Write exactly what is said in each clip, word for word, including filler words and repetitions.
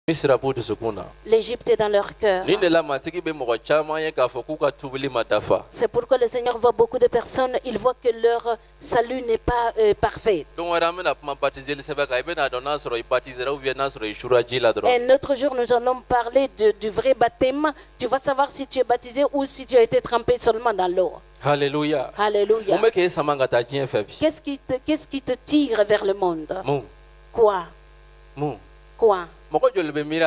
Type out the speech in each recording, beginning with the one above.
L'Égypte est dans leur cœur. C'est pourquoi le Seigneur voit beaucoup de personnes, il voit que leur salut n'est pas euh, parfait. Et un autre jour, nous allons parler de, du vrai baptême. Tu vas savoir si tu es baptisé ou si tu as été trempé seulement dans l'eau. Alléluia. Alléluia. Qu'est-ce qui te, qu'est-ce qui te tire vers le monde? Quoi? Quoi? Combien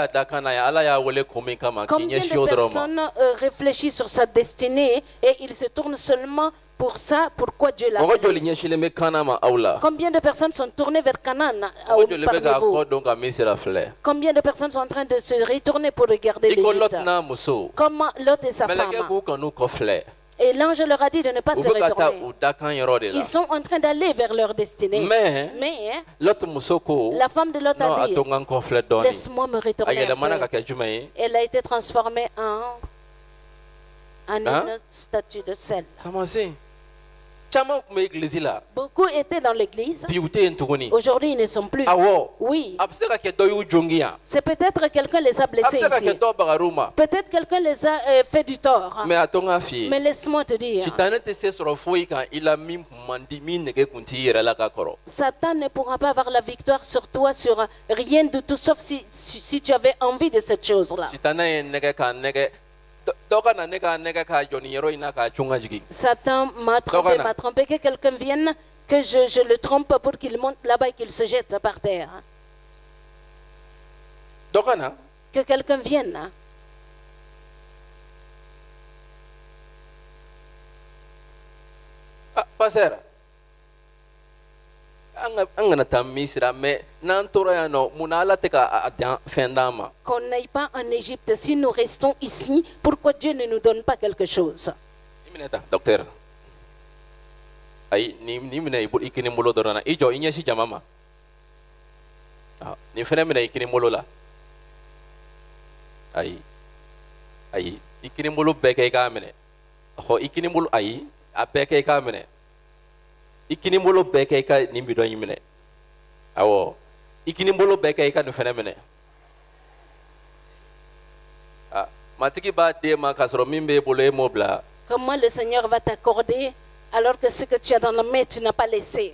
de personnes euh, réfléchissent sur sa destinée et ils se tournent seulement pour ça, pourquoi Dieu l'a fait? Combien de personnes sont tournées vers Canaan parmi vous? Combien de personnes sont en train de se retourner pour regarder l'Égypte? Comment Lot et sa femme? Et l'ange leur a dit de ne pas se retourner. Ils sont en train d'aller vers leur destinée. Mais, Mais la femme de Lot a dit, laisse-moi me retourner un peu. Elle a été transformée en, en une hein? statue de sel. Beaucoup étaient dans l'église. Aujourd'hui, ils ne sont plus. Oui. C'est peut-être quelqu'un les a blessés ici. Peut-être quelqu'un les a euh, fait du tort. Mais laisse-moi te dire. Satan ne pourra pas avoir la victoire sur toi sur rien du tout, sauf si, si, si tu avais envie de cette chose-là. Satan m'a trompé, m'a trompé, que quelqu'un vienne, que je, je le trompe pour qu'il monte là-bas et qu'il se jette par terre. Que quelqu'un vienne. Ah, pasteur. Qu'on n'aille pas en Égypte, si nous restons ici, pourquoi Dieu ne nous donne pas quelque chose? Docteur. Aïe, ni ni mena ibu ikini molo dorana. Ijo inya si jamama. Ah, ni fene mena ikini molo la. Aïe, aïe, ikini molo beke kamene. Ho ikini molo aïe, a beke kamene. Ikini molo beke ka nimbido yimene. Awo, ikini molo beke ka no fene mene. Ah, matiki ba de ma kasro mimbe bolo e mobla. Comment le Seigneur va t'accorder alors que ce que tu as dans la main, tu n'as pas laissé?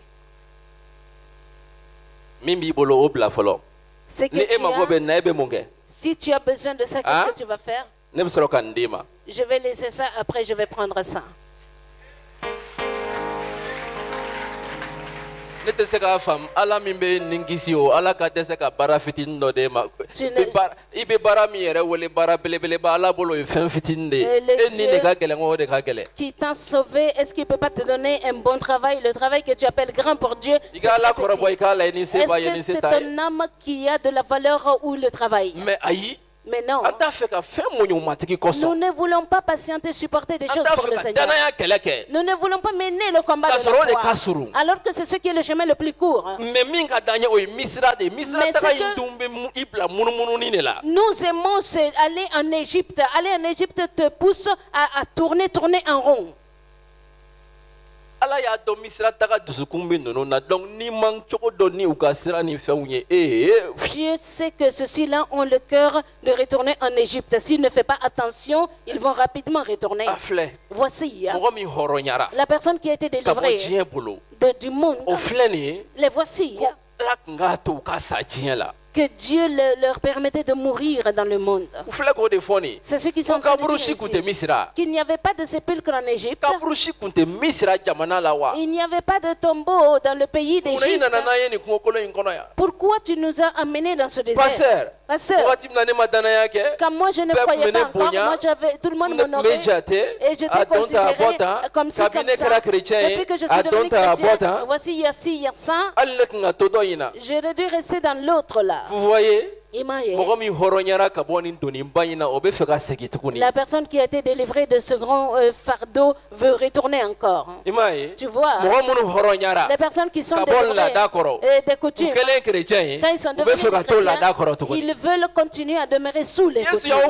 Ce que tu as, si tu as besoin de ça, qu'est-ce que tu vas faire? Je vais laisser ça, après je vais prendre ça. Tu ne... qui t'a sauvé, est-ce qu'il ne peut pas te donner un bon travail, le travail que tu appelles grand pour Dieu? Est-ce que c'est ton âme qui a de la valeur ou le travail? Mais non, nous ne voulons pas patienter, supporter des choses pour le Seigneur. Nous ne voulons pas mener le combat de la foi, alors que c'est ce qui est le chemin le plus court. Mais ce que nous aimons, c'est aller en Égypte. Aller en Égypte te pousse à, à tourner, tourner en rond. Dieu sait que ceux-là ont le cœur de retourner en Égypte. S'il ne fait pas attention, ils vont rapidement retourner. Voici la personne qui a été délivrée de, du monde. Les voici. Que Dieu le, leur permettait de mourir dans le monde. C'est ceux qui sont en train de dire ici, qu'il n'y avait pas de sépulcre en Égypte. Il n'y avait pas de tombeau dans le pays d'Égypte. Pourquoi tu nous as amenés dans ce désert? Pasteur, quand moi je ne croyais pas encore, moi j'avais, tout le monde m'honorait et j'étais considéré comme ça, comme ça. Depuis que je suis devenu chrétien, voici il y a ci, il y a ça, j'aurais dû rester dans l'autre là. Vous voyez? La personne qui a été délivrée de ce grand euh, fardeau veut retourner encore. Tu vois? Les personnes qui sont délivrées euh, des coutumes, quand ils sont devenus chrétiens, ils veulent continuer à demeurer sous les coutumes. Jésus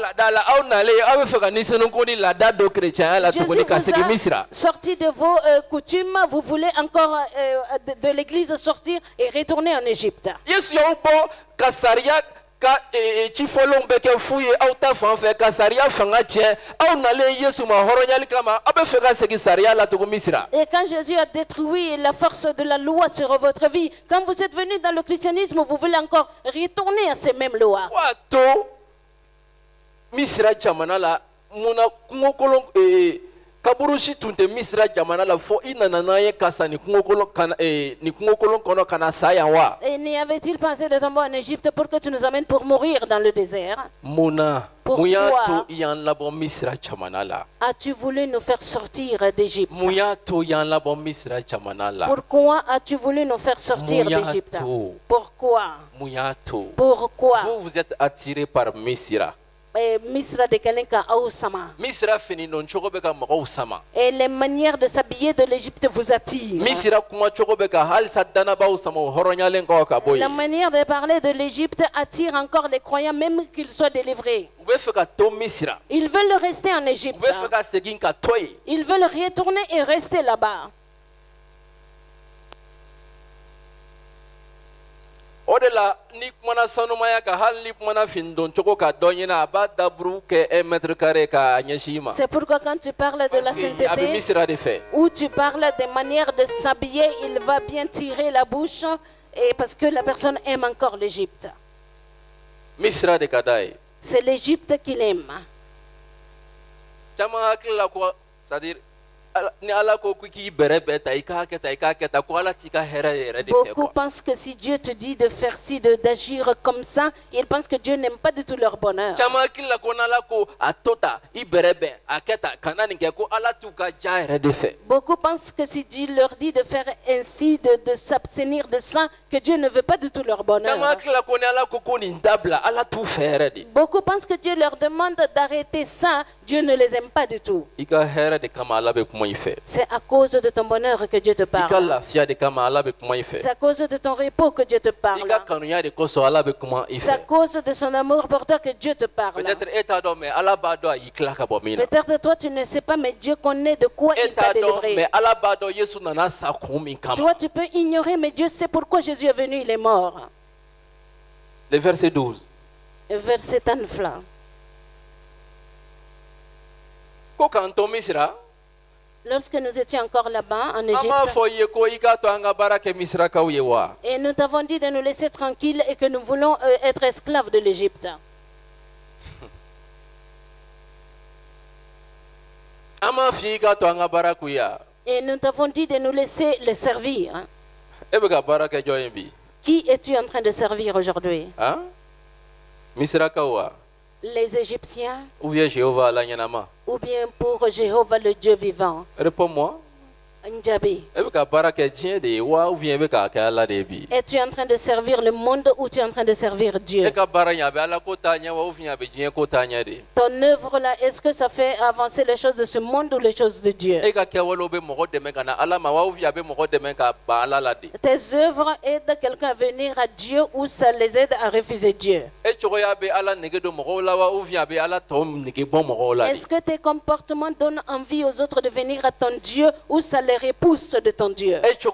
vous a sorti de vos euh, coutumes, vous voulez encore euh, de, de l'église sortir et retourner en Égypte. ka ci folon be ke fuye aw ta fan fe ka sariya fanga tien aw nale yesu ma horonyali kama abe fe ka segi sariya la to misra. Et quand Jésus a détruit la force de la loi sur votre vie, quand vous êtes venu dans le christianisme, vous voulez encore retourner à ces mêmes lois. Wato misra jamana la muna kungokolon eh kaburushi tunte misra jamana la fo inana ye kasa ni kungokolon kana eh ni kungokolon kono kana saya wa. Et n'y avait-il pas assez de tombeaux en Égypte pour que tu nous amènes pour mourir dans le désert? Muna Pourquoi yan labo misra jamana la. As-tu voulu nous faire sortir d'Égypte? Muyato yan labo misra jamana la. Pourquoi as-tu voulu nous faire sortir d'Égypte? Pourquoi? Muyato. Pourquoi? Vous vous êtes attiré par misra. Misra de Kalenka Aousama. Misra fini non chokobeka Mausama. Et les manières de s'habiller de l'Égypte vous attirent. Misra kuma chokobeka hal sadana bausama horonyalen ko kaboy. La manière de parler de l'Égypte attire encore les croyants même qu'ils soient délivrés. Ils veulent rester en Égypte. Ils veulent retourner et rester là-bas. Odela ni kumana sanumaya ka hal ni kumana findon choko ka donyina aba dabru ke un mètre carré ka nyeshima. C'est pourquoi quand tu parles de la sainteté ou tu parles des manières de s'habiller, il va bien tirer la bouche et parce que la personne aime encore l'Égypte. Misra de kadai. C'est l'Égypte qu'il aime. Chama hakila ko c'est-à-dire beaucoup pensent que si Dieu te dit de faire ci, de d'agir comme ça, ils pensent que Dieu n'aime pas du tout leur bonheur. Beaucoup pensent que si Dieu leur dit de faire ainsi, de, de s'abstenir de ça, que Dieu ne veut pas du tout leur bonheur. Beaucoup pensent que Dieu leur demande d'arrêter ça, Dieu ne les aime pas du tout. C'est à cause de ton bonheur que Dieu te parle. C'est à cause de ton repos que Dieu te parle. C'est à cause de son amour pour toi que Dieu te parle. Peut-être toi tu ne sais pas, mais Dieu connaît de quoi il t'a délivré. Toi tu peux ignorer, mais Dieu sait pourquoi Jésus est venu, il est mort. Le verset douze. Verset Tanfla. Lorsque nous étions encore là-bas en Égypte, et nous t'avons dit de nous laisser tranquilles et que nous voulons euh, être esclaves de l'Égypte. Et nous t'avons dit de nous laisser les servir. Qui es-tu en train de servir aujourd'hui? Les Égyptiens? Ou bien Jéhovah la ou bien pour Jéhovah le Dieu vivant? Réponds-moi. Njabi. Es-tu en train de servir le monde ou tu es en train de servir Dieu? Ton œuvre là, est-ce que ça fait avancer les choses de ce monde ou les choses de Dieu? Tes œuvres aident quelqu'un à venir à Dieu ou ça les aide à refuser Dieu? Est-ce que tes comportements donnent envie aux autres de venir à ton Dieu ou ça les repousse de ton Dieu? Est-ce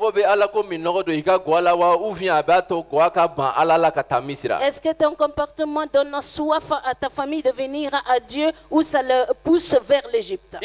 que ton comportement donne soif à ta famille de venir à Dieu ou ça le pousse vers l'Égypte?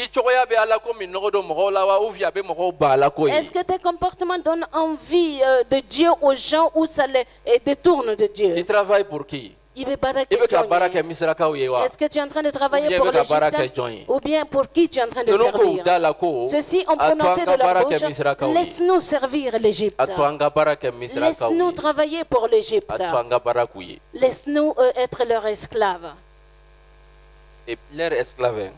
Est-ce que tes comportements donnent envie de Dieu aux gens ou ça les détourne de Dieu? Tu travailles pour qui? Est-ce que tu es en train de travailler pour l'Égypte ou bien pour qui tu es en train de servir? Ceci ont prononcé de la bouche, laisse-nous servir l'Égypte. Laisse-nous travailler pour l'Égypte. Laisse-nous euh, être leur esclave. Et leur esclave.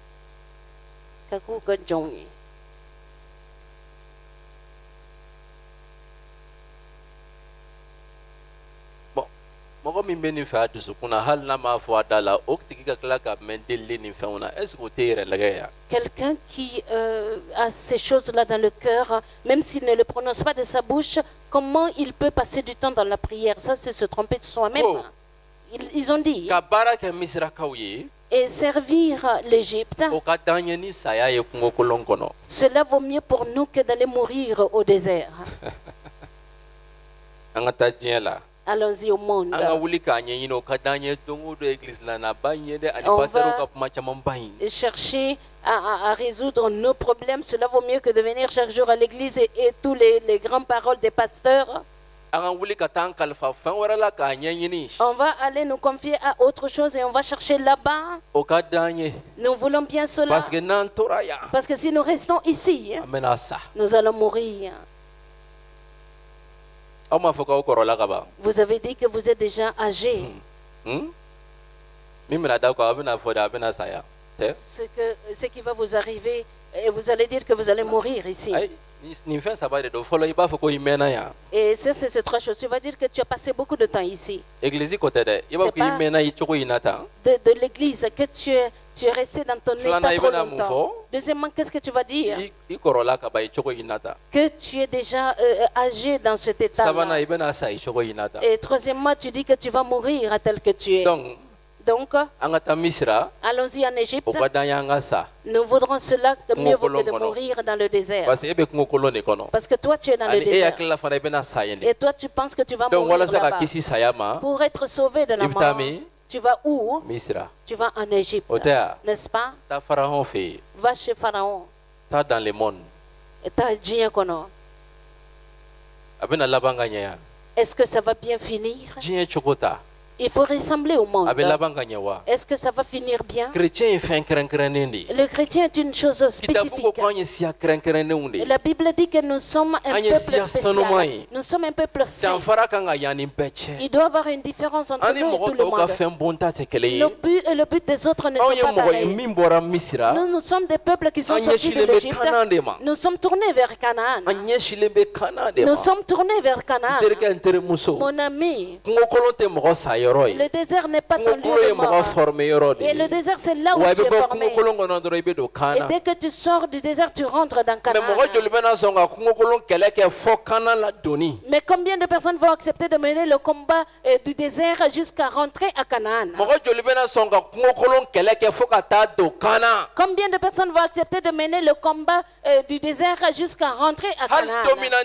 Quelqu'un qui euh, a ces choses-là dans le cœur, même s'il ne le prononce pas de sa bouche, comment il peut passer du temps dans la prière? Ça, c'est se tromper de soi-même. Oh. Ils, ils ont dit. Et servir l'Égypte, cela vaut mieux pour nous que d'aller mourir au désert. Allons-y au monde. On va chercher à, à, à résoudre nos problèmes. Cela vaut mieux que de venir chaque jour à l'église et, et tous les, les grandes paroles des pasteurs. On va aller nous confier à autre chose et on va chercher là-bas. Nous voulons bien cela. Parce que si nous restons ici, nous allons mourir. Vous avez dit que vous êtes déjà âgé. Ce, que, ce qui va vous arriver, et vous allez dire que vous allez mourir ici. Et ça, c'est ces trois choses. Tu vas dire que tu as passé beaucoup de temps ici. De, de l'église, que tu es, tu es resté dans ton état trop longtemps. Deuxièmement, qu'est-ce que tu vas dire? Que tu es déjà euh, âgé dans cet état-là. Et troisièmement, tu dis que tu vas mourir tel que tu es. Donc, allons-y en Égypte. Nous voudrons cela mieux vaut que de mourir dans le désert. Parce que toi, tu es dans le désert. Et toi, tu penses que tu vas mourir là-bas. Pour être sauvé de la mort, tu vas où? Tu vas en Égypte. N'est-ce pas? Va chez Pharaon. Dans le monde. Est-ce que ça va bien finir? Il faut ressembler au monde. Est-ce que ça va finir bien? Le chrétien est une chose spécifique. La Bible dit que nous sommes un peuple spécial. Nous sommes un peuple saint. Il doit y avoir une différence entre nous et tout le monde. Le but et le but des autres ne sont pas pareils. Nous, nous sommes des peuples qui sont sortis de l'Égypte. Nous sommes tournés vers Canaan. Nous sommes tournés vers Canaan. Mon ami, le désert n'est pas ton lieu de mort. Et le désert, c'est là où tu es formé. Et dès que tu sors du désert, tu rentres dans Canaan. Mais combien de personnes vont accepter de mener le combat euh, du désert jusqu'à rentrer à Canaan? Combien de personnes vont accepter de mener le combat euh, du désert jusqu'à rentrer à Canaan?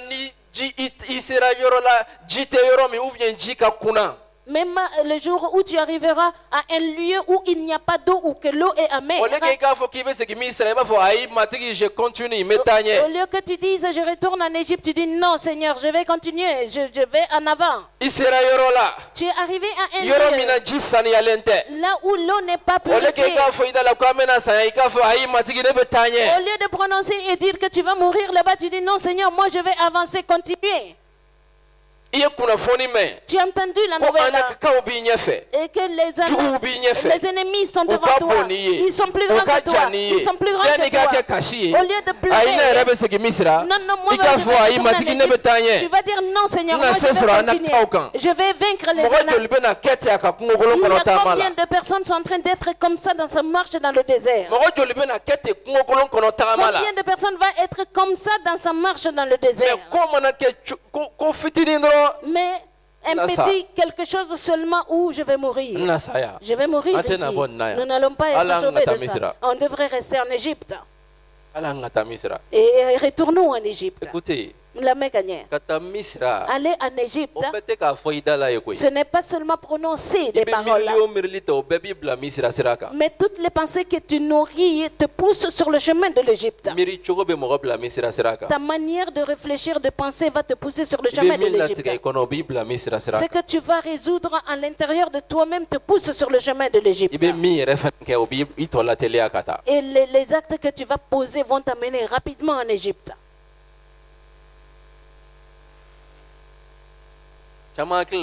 Même le jour où tu arriveras à un lieu où il n'y a pas d'eau ou que l'eau est amère. Au lieu que tu dises je retourne en Égypte, tu dis non Seigneur, je vais continuer, je, je vais en avant. Tu es arrivé à un lieu là où l'eau n'est pas purifiée. Au lieu de prononcer et dire que tu vas mourir là-bas, tu dis non Seigneur, moi je vais avancer, continuer. Tu as entendu la nouvelle et que les, les ennemis sont devant toi. Ils sont plus grands que toi. Ils sont plus grands que toi. Au lieu de pleurer, non, non, moi, je vais tu vas dire non, Seigneur, moi, je vais continuer. Je vais vaincre les ennemis. Il y a combien de personnes sont en train d'être comme ça dans sa marche dans le désert? Combien de personnes vont être comme ça dans sa marche dans le désert? Mais un petit quelque chose seulement où je vais mourir. Je vais mourir ici. Nous n'allons pas être sauvés de ça. On devrait rester en Égypte. Et retournons en Égypte. Écoutez, la Mécanière. Aller en Égypte, ce n'est pas seulement prononcer des paroles, mais toutes les pensées que tu nourris te poussent sur le chemin de l'Égypte. Ta manière de réfléchir, de penser va te pousser sur le chemin de l'Égypte. Ce que tu vas résoudre à l'intérieur de toi-même te pousse sur le chemin de l'Égypte. Et les, les actes que tu vas poser vont t'amener rapidement en Égypte. Beaucoup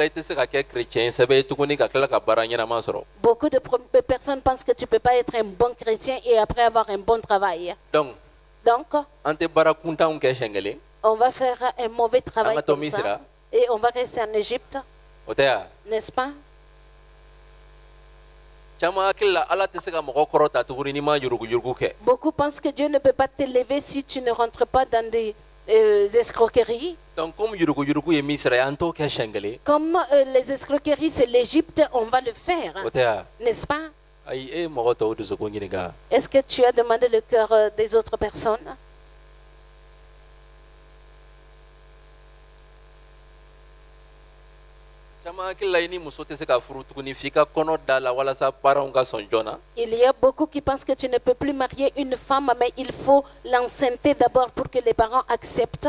de personnes pensent que tu ne peux pas être un bon chrétien et après avoir un bon travail. Donc, Donc on va faire un mauvais travail comme ça et on va rester en Égypte. N'est-ce pas? Beaucoup pensent que Dieu ne peut pas t'élever si tu ne rentres pas dans des euh, escroqueries. Donc, comme, comme euh, les escroqueries c'est l'Égypte, on va le faire. N'est-ce pas? Est-ce que tu as demandé le cœur euh, des autres personnes? Il y a beaucoup qui pensent que tu ne peux plus marier une femme, mais il faut l'enceinte d'abord pour que les parents acceptent.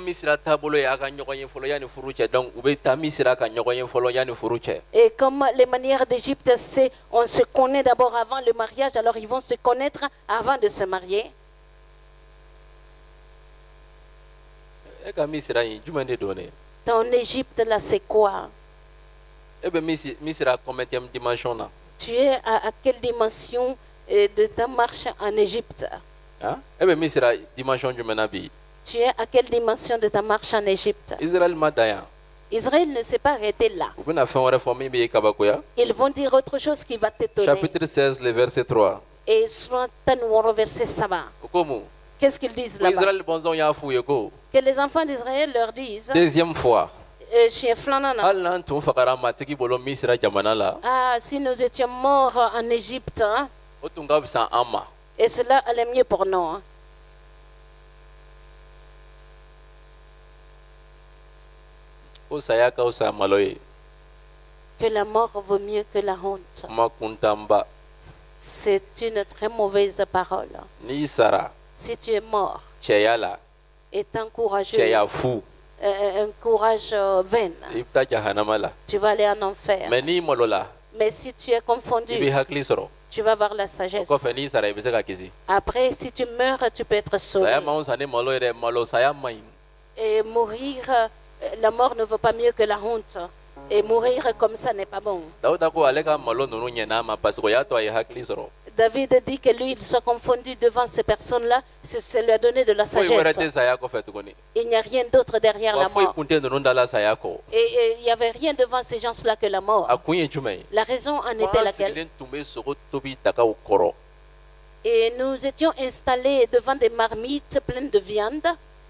Et comme les manières d'Égypte, c'est on se connaît d'abord avant le mariage, alors ils vont se connaître avant de se marier. Ton Égypte là, c'est quoi? Tu es à, à quelle dimension euh, de ta marche en Égypte? Hein? Tu es à quelle dimension de ta marche en Égypte? Israël ne s'est pas arrêté là. Ils vont dire autre chose qui va t'étonner. Chapitre seize, le verset trois. Et verset sept. Qu'est-ce qu'ils disent là-bas? Que les enfants d'Israël leur disent. Deuxième fois. Euh, ah, si nous étions morts en Égypte, hein? Et cela allait mieux pour nous. Hein? Que la mort vaut mieux que la honte. C'est une très mauvaise parole. Si tu es mort, étant courageux, Euh, un courage euh, vain, tu vas aller en enfer. Mais si tu es confondu, tu vas avoir la sagesse. Après, si tu meurs, tu peux être sauvé. Et mourir, euh, la mort ne vaut pas mieux que la honte. Et mourir comme ça n'est pas bon. David dit que lui, il soit confondu devant ces personnes-là, ça lui a donné de la sagesse. Il n'y a rien d'autre derrière la mort. Et, et il n'y avait rien devant ces gens-là que la mort. La raison en était laquelle? Et nous étions installés devant des marmites pleines de viande.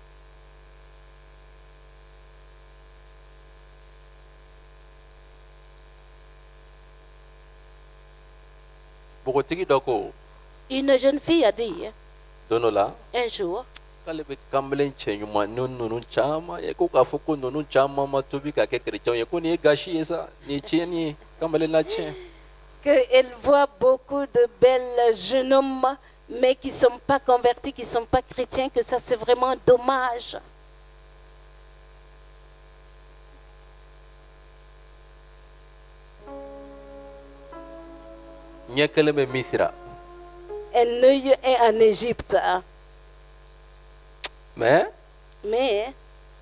Une jeune fille a dit un jour qu'elle voit beaucoup de belles jeunes hommes mais qui ne sont pas convertis, qui ne sont pas chrétiens, que ça c'est vraiment dommage. Un œil est en Égypte. Mais Mais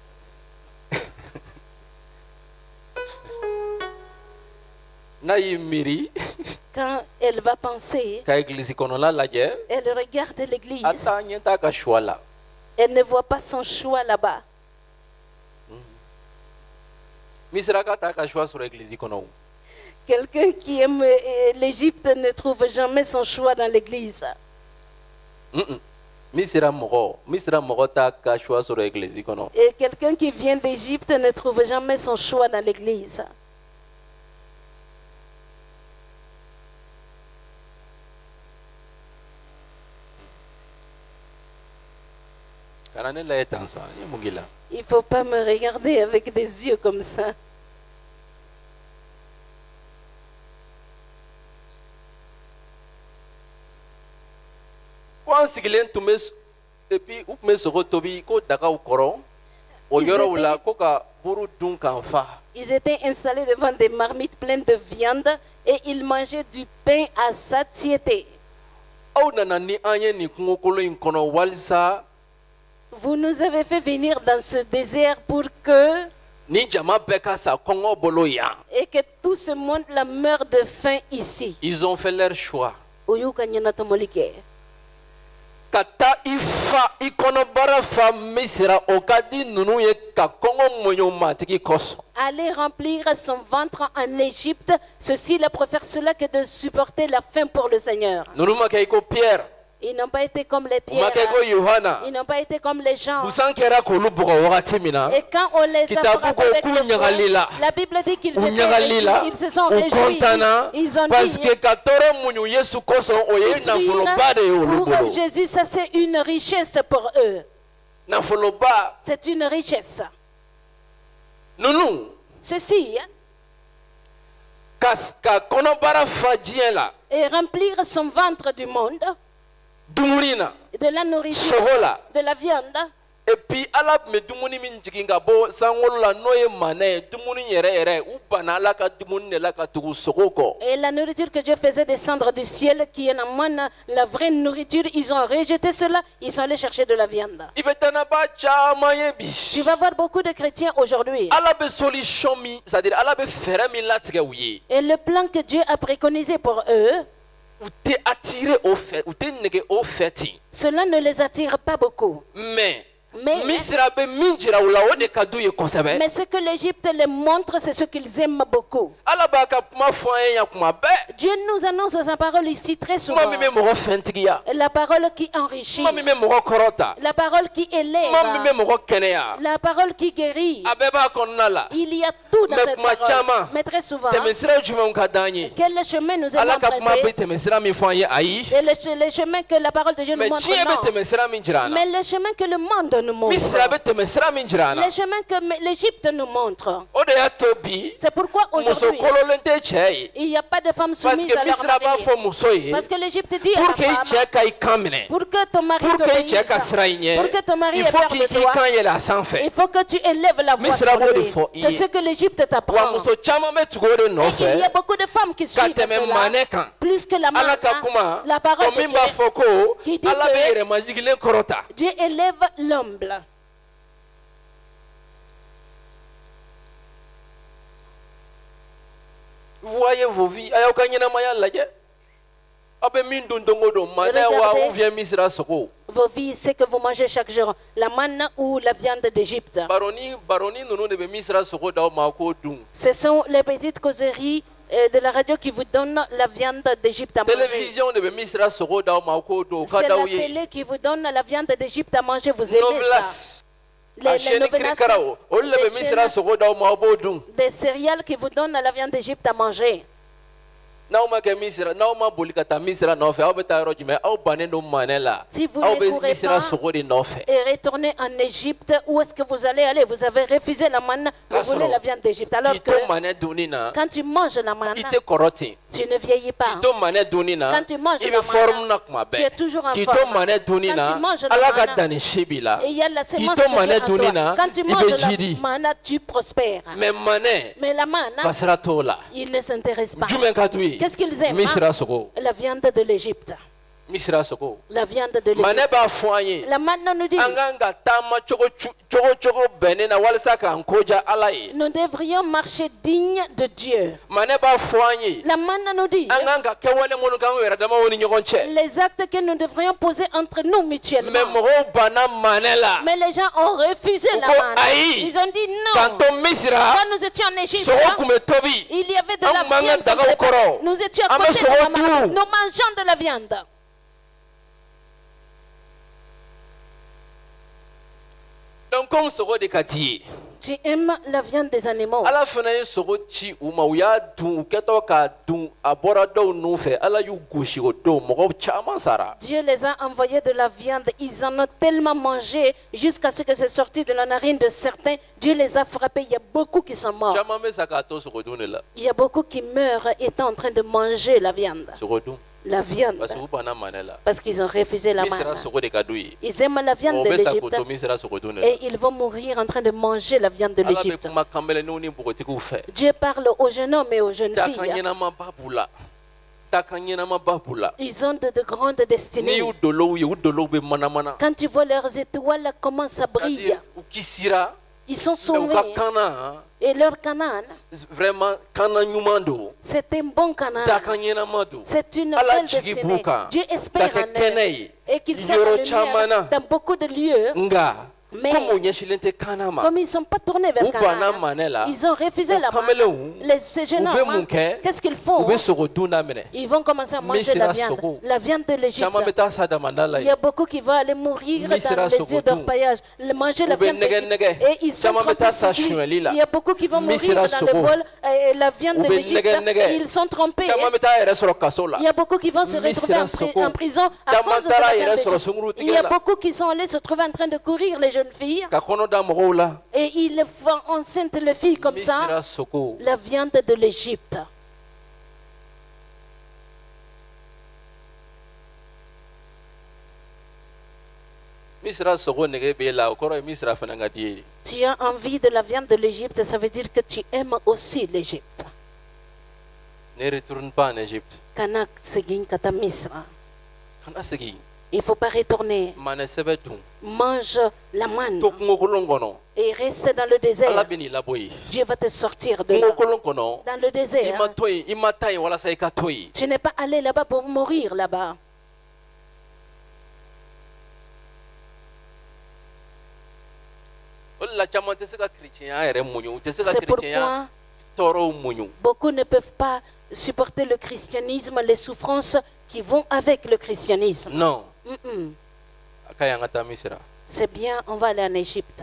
quand elle va penser, elle regarde l'église. Elle ne voit pas son choix là-bas. Quelqu'un qui aime l'Égypte ne trouve jamais son choix dans l'église. Et quelqu'un qui vient d'Égypte ne trouve jamais son choix dans l'église. Il ne faut pas me regarder avec des yeux comme ça. Ils étaient installés devant des marmites pleines de viande et ils mangeaient du pain à satiété. Vous nous avez fait venir dans ce désert pour que et que tout ce monde-là meure de faim ici. Ils ont fait leur choix. Kata ifa ikono bara fa misira okadi nunu ye ka kongo monyo matiki koso. Aller remplir son ventre en Égypte, ceci la préfère cela que de supporter la faim pour le Seigneur. Nunu makaiko Pierre. Ils n'ont pas été comme les pierres. Ils n'ont pas été comme les gens. Et quand on les a frappés avec le feu, la Bible dit qu'ils se sont réjouis. Ils ont dit, pour Jésus, ça c'est une richesse pour eux. C'est une richesse. Ceci, et remplir son ventre du monde, de la nourriture, de la viande. Et puis ala me dumuni min jiginga bo sangolo la noye mané dumuni yere yere u bana la ka dumuni la ka tugu sogoko. Et la nourriture que Dieu faisait descendre du ciel, qui est la vraie nourriture, ils ont rejeté cela, ils sont allés chercher de la viande. Tu vas voir beaucoup de chrétiens aujourd'hui. Et le plan que Dieu a préconisé pour eux, cela ne les attire pas beaucoup. Mais Mais, mais ce que l'Égypte les montre, c'est ce qu'ils aiment beaucoup. Dieu nous annonce dans sa parole ici très souvent. La parole qui enrichit. La parole qui élève. La parole qui guérit. Il y a tout dans cette parole. Mais très souvent, quel chemin nous allons emprunter? Et le, le chemin que la parole de Dieu nous montre, non. Mais le chemin que le monde nous montre, le chemin que l'Égypte nous montre. C'est pourquoi aujourd'hui il n'y a pas de femmes soumises à leur mari. Parce que l'Égypte dit à la femme, pour que ton mari t'obéisse, pour que ton mari ait peur de toi, il faut que tu élèves la voix sur lui. C'est ce que l'Égypte t'apprend. Et il y a beaucoup de femmes qui suivent cela, plus que la main, la parole de Dieu qui dit que Dieu élève l'homme. Vous voyez vos vies. Regardez vos vies, c'est que vous mangez chaque jour. La manne ou la viande d'Égypte. Ce sont les petites causeries de la radio qui vous donne la viande d'Égypte à manger. C'est la télé qui vous donne la viande d'Égypte à manger. Vous aimez ça. Les, les novelas, des, des céréales qui vous donnent la viande d'Égypte à manger. Si vous ne courez pas et retournez en Égypte, où est-ce que vous allez aller? Vous avez refusé la manne, vous voulez la viande d'Égypte. Alors que quand tu manges la manne, tu ne vieillis pas. Quand tu manges la manne, tu es toujours en forme. Quand tu manges la manne, et il y a la semence de Dieu en toi. Quand tu manges la manne, tu prospères. Mais la manne, il ne s'intéresse pas. Qu'est-ce qu'ils aiment? Hein? La viande de l'Égypte. La viande de l'Égypte. La manne nous dit, nous devrions marcher dignes de Dieu. La manne nous dit, les actes que nous devrions poser entre nous mutuellement. Mais les gens ont refusé la manne. Ils ont dit non. Quand nous étions en Égypte, il y avait de la viande. Nous étions à côté de la manne. Nous mangeons de la viande. Donc comme ce roi de Kati, tu aimes la viande des animaux. À la fin de ce roi chi uma uya dun keto ka dun abora do no fe ala yu gushi do mo chama sara. Dieu les a envoyés de la viande, ils en ont tellement mangé jusqu'à ce que c'est sorti de la narine de certains. Dieu les a frappés, il y a beaucoup qui sont morts. Il y a beaucoup qui meurent étant en train de manger la viande. La viande. Parce qu'ils ont refusé la manne. Ils aiment la viande de l'Égypte et ils vont mourir en train de manger la viande de l'Égypte. Dieu parle aux jeunes hommes et aux jeunes filles. Ils ont de, de grandes destinées. Quand tu vois leurs étoiles, comment ça brille. Ils sont sauvés. Et leur Canaan, vraiment, c'est un bon Canaan. C'est une belle destinée. Dieu espère en eux et qu'ils soient dans beaucoup de lieux. Mais comme ils ne sont pas tournés vers Canaan, ils ont refusé la manne. Les, ces jeunes hommes, qu'est-ce qu'ils font? Ils vont commencer à manger la viande. La viande de l'Égypte. Il y a beaucoup qui vont aller mourir dans les yeux d'orpaillage. Manger la viande de l'Égypte. Et ils sont trompés. Il y a beaucoup qui vont mourir dans le vol. Et la viande de l'Égypte, ils sont trompés. Il y a beaucoup qui vont se retrouver en, en prison à cause de la viande d'Égypte. Il y a beaucoup qui sont allés se trouver en train de courir les jeunes filles et ils font enceinte les filles comme ça. La viande de l'Égypte. Tu as envie de la viande de l'Égypte, ça veut dire que tu aimes aussi l'Égypte. Ne retourne pas en Égypte. Kanak segin kata Misra. Il ne faut pas retourner. Mange la manne et reste dans le désert. Dieu va te sortir de là. Dans le désert. Tu n'es pas allé là-bas pour mourir là-bas. C'est pourquoi beaucoup ne peuvent pas supporter le christianisme, les souffrances qui vont avec le christianisme. Non. Mm -mm. C'est bien, on va aller en Égypte.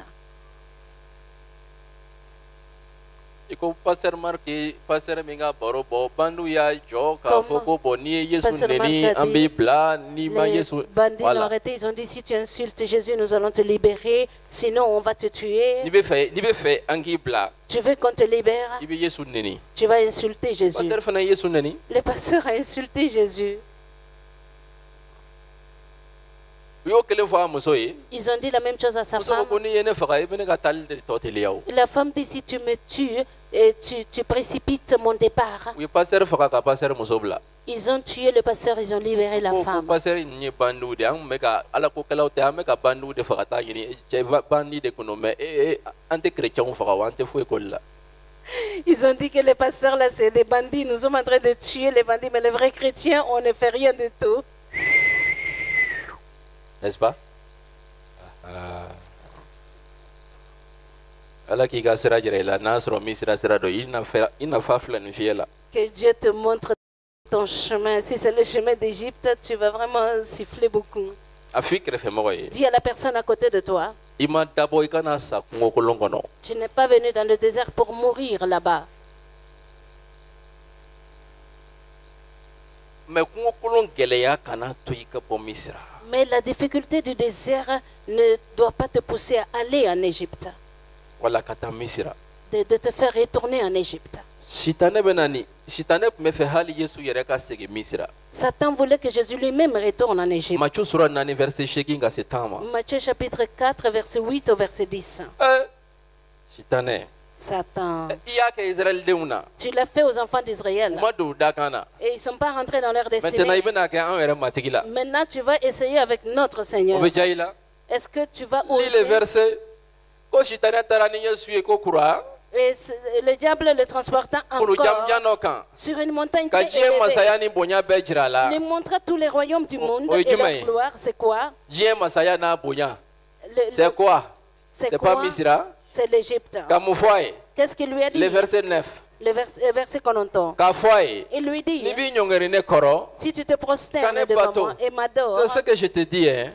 Iko passer marqué passer minga boro bo bandu ya jo ka foko bo ni Yesu neni ambi bla ni ma Yesu. Les bandits l'ont arrêté, ils ont dit si tu insultes Jésus, nous allons te libérer, sinon on va te tuer. Ni be fait, ni be fait angi bla. Tu veux qu'on te libère? Ibi Yesu neni. Tu vas insulter Jésus. Passer fana Yesu neni. Le pasteur a insulté Jésus. Ils ont dit la même chose à sa femme. La femme dit si tu me tues, et tu, tu précipites mon départ. Ils ont tué le pasteur, ils ont libéré la femme. Ils ont dit que les pasteurs là c'est des bandits, nous sommes en train de tuer les bandits, mais les vrais chrétiens on ne fait rien du tout. N'est-ce pas? Que Dieu te montre ton chemin. Si c'est le chemin d'Égypte, tu vas vraiment siffler beaucoup. Dis à la personne à côté de toi. Tu n'es pas venu dans le désert pour mourir là-bas. Mais la difficulté du désert ne doit pas te pousser à aller en Égypte. De, de te faire retourner en Égypte. Satan voulait que Jésus lui-même retourne en Égypte. Matthieu chapitre quatre, verset huit au verset dix. Satan, tu l'as fait aux enfants d'Israël et ils ne sont pas rentrés dans leur destinée. Maintenant tu vas essayer avec notre Seigneur. Est-ce que tu vas oser? Et le diable le transporta encore sur une montagne très élevée. Il montra tous les royaumes du monde et leur gloire. C'est quoi? C'est quoi? C'est pas Misra? C'est l'Égypte. Qu'est-ce qu'il lui a dit? Le verset neuf. Le verset, verset qu'on entend. Il lui dit, si tu te prosternes devant moi et m'adores, c'est ce que je te dis. Hein.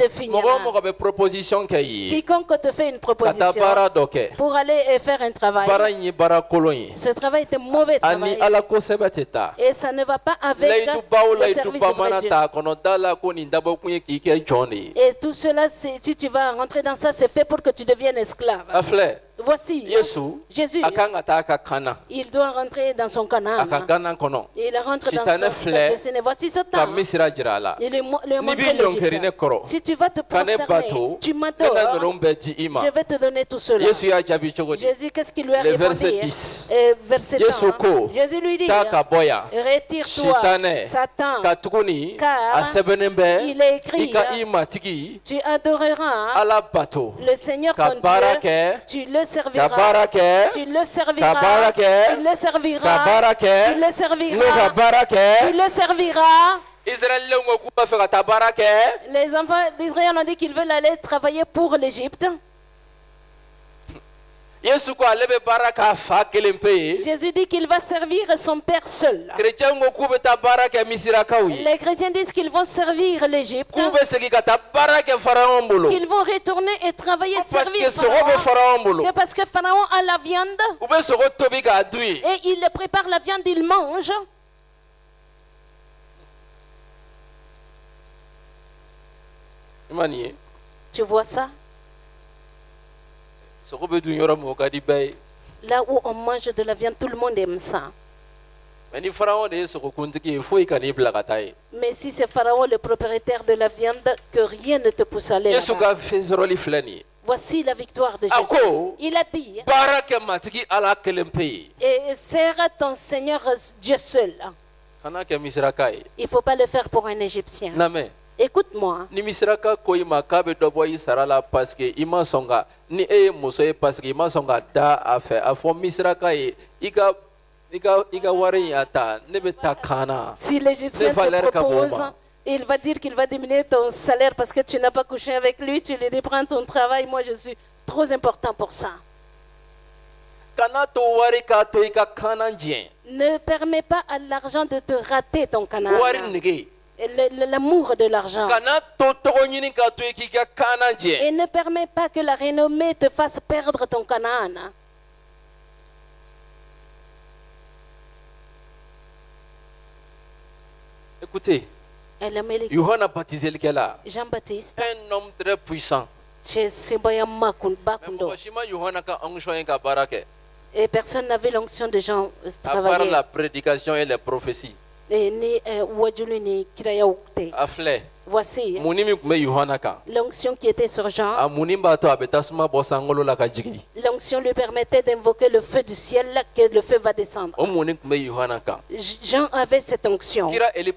Quiconque te fait une proposition pour aller faire un travail, ce travail est un mauvais travail. Et ça ne va pas avec le service de vrai Dieu. Et tout cela, si tu vas rentrer dans ça, c'est fait pour que tu deviennes esclave. Voici, Jésus, il doit rentrer dans son Canaan. Il rentre dans son destinée. Voici ce temps. Il lui montre l'Égypte. Si tu vas te prosterner, tu m'adores, je vais te donner tout cela. Jésus, qu'est-ce qu'il lui a répondu? Verset dix. Jésus lui dit, retire-toi, Satan, car il est écrit, tu adoreras le Seigneur ton Dieu, tu le serviras, tu le serviras, tu le serviras, tu le serviras, tu le serviras. Les enfants d'Israël ont dit qu'ils veulent aller travailler pour l'Égypte. Jésus dit qu'il va servir son Père seul. Les chrétiens disent qu'ils vont servir l'Égypte, qu'ils vont retourner et travailler, servir Pharaon, que parce que Pharaon a la viande et il prépare la viande, il mange. Tu vois ça? Là où on mange de la viande, tout le monde aime ça. Mais si c'est Pharaon le propriétaire de la viande, que rien ne te pousse à aller là-bas. Voici la victoire de Jésus. Il a dit, et sers ton Seigneur Dieu seul. Il ne faut pas le faire pour un Égyptien. Écoute-moi. Si l'Égyptien te propose, il va dire qu'il va diminuer ton salaire parce que tu n'as pas couché avec lui, tu lui dis prends ton travail, moi je suis trop important pour ça. Ne permets pas à l'argent de te rater ton Canaan. L'amour de l'argent. Et ne permets pas que la renommée te fasse perdre ton Canaan. Écoutez, Jean-Baptiste, un homme très puissant. Et personne n'avait l'onction de Jean à part la prédication et les prophéties. Voici l'onction qui était sur Jean. L'onction lui permettait d'invoquer le feu du ciel, que le feu va descendre. Jean avait cette onction.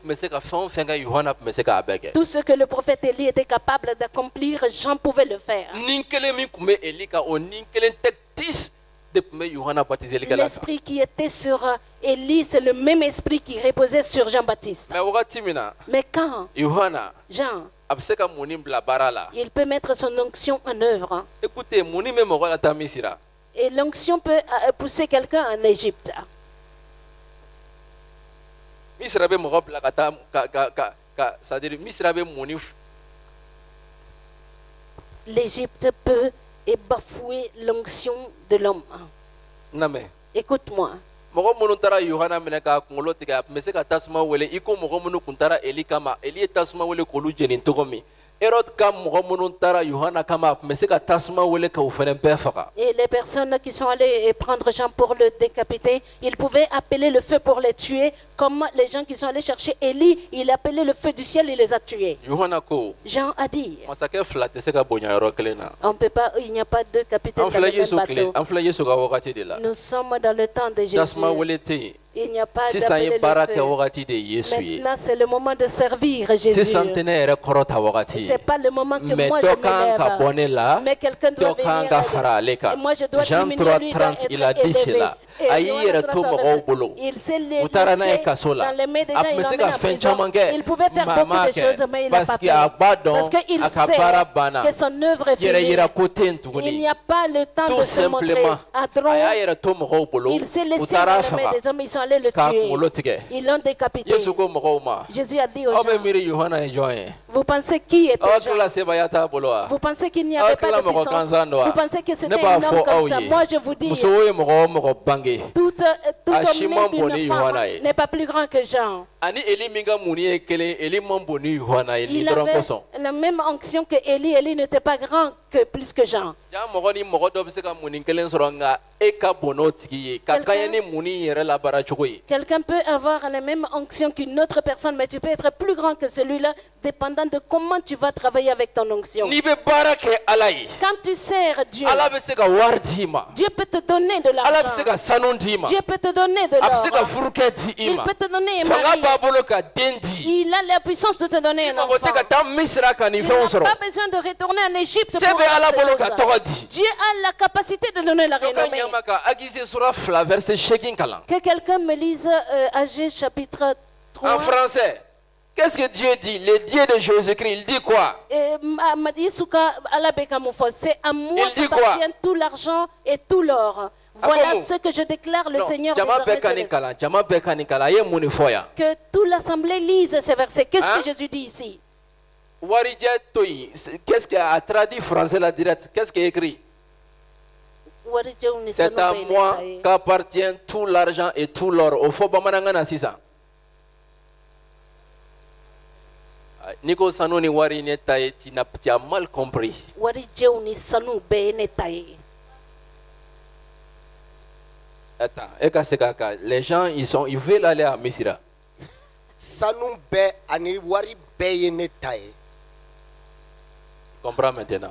Tout ce que le prophète Élie était capable d'accomplir, Jean pouvait le faire. L'esprit qui était sur Élie, c'est le même esprit qui reposait sur Jean-Baptiste. Mais quand Jean, il peut mettre son onction en œuvre. Et l'onction peut pousser quelqu'un en Égypte. L'Égypte peut et bafouer l'onction de l'homme. Écoute-moi. Et les personnes qui sont allées prendre Jean pour le décapiter, ils pouvaient appeler le feu pour les tuer, comme les gens qui sont allés chercher Élie, il appelait le feu du ciel et les a tués. Jean a dit, on peut pas, il n'y a pas deux capitaines dans le même bateau. Nous sommes dans le temps de Jésus. Il n'y a pas d'appeler le feu. Maintenant, c'est le moment de servir Jésus. Ce n'est pas le moment que moi je me lève. Mais quelqu'un doit venir. Et moi, je dois diminuer, lui doit être élevé. Et il s'est laissé dans les mains des gens, il l'emmène en prison. Il pouvait faire beaucoup de choses, mais il n'a pas fait. Parce qu'il sait que son œuvre est finie. Il n'y a pas le temps de se montrer à droite. Il s'est laissé dans les mains des hommes, ils sont allés le tuer. Ils l'ont décapité. Jésus a dit aux gens, vous pensez qui était Jean? Vous pensez qu'il n'y avait pas de puissance? Vous pensez que c'était un homme comme ça? Moi je vous dis, tout, tout homme né d'une femme n'est pas plus grand que Jean. Il avait la même onction que Élie. Élie n'était pas grand que plus que Jean. Quelqu'un peut avoir la même onction qu'une autre personne, mais tu peux être plus grand que celui-là, dépendant de comment tu vas travailler avec ton onction. Quand tu sers Dieu, Dieu peut te donner de l'argent. Dieu peut te donner de l'or. Il peut te donner un mari. Il a la puissance de te donner un enfant. Tu n'as pas besoin de retourner en Égypte pour faire ces choses-là. Dieu a la capacité de donner la renommée. Que quelqu'un me lise euh, Agé chapitre trois. En français. Qu'est-ce que Dieu dit? Le Dieu de Jésus-Christ, il dit quoi? C'est à moi qu'appartient tout l'argent et tout l'or. Voilà ce que je déclare, le Seigneur des armées célestes. Que toute l'assemblée lise ces versets. Qu'est-ce que Jésus dit ici? Qu'est-ce qu'il a traduit français là direct? Qu'est-ce qu'il a écrit? C'est à moi qu'appartient tout l'argent et tout l'or. Au fond, Nico Sanoni Wari Netaye, tu as mal compris. Attends, les gens, ils, sont, ils veulent aller à Missira. Comprends maintenant.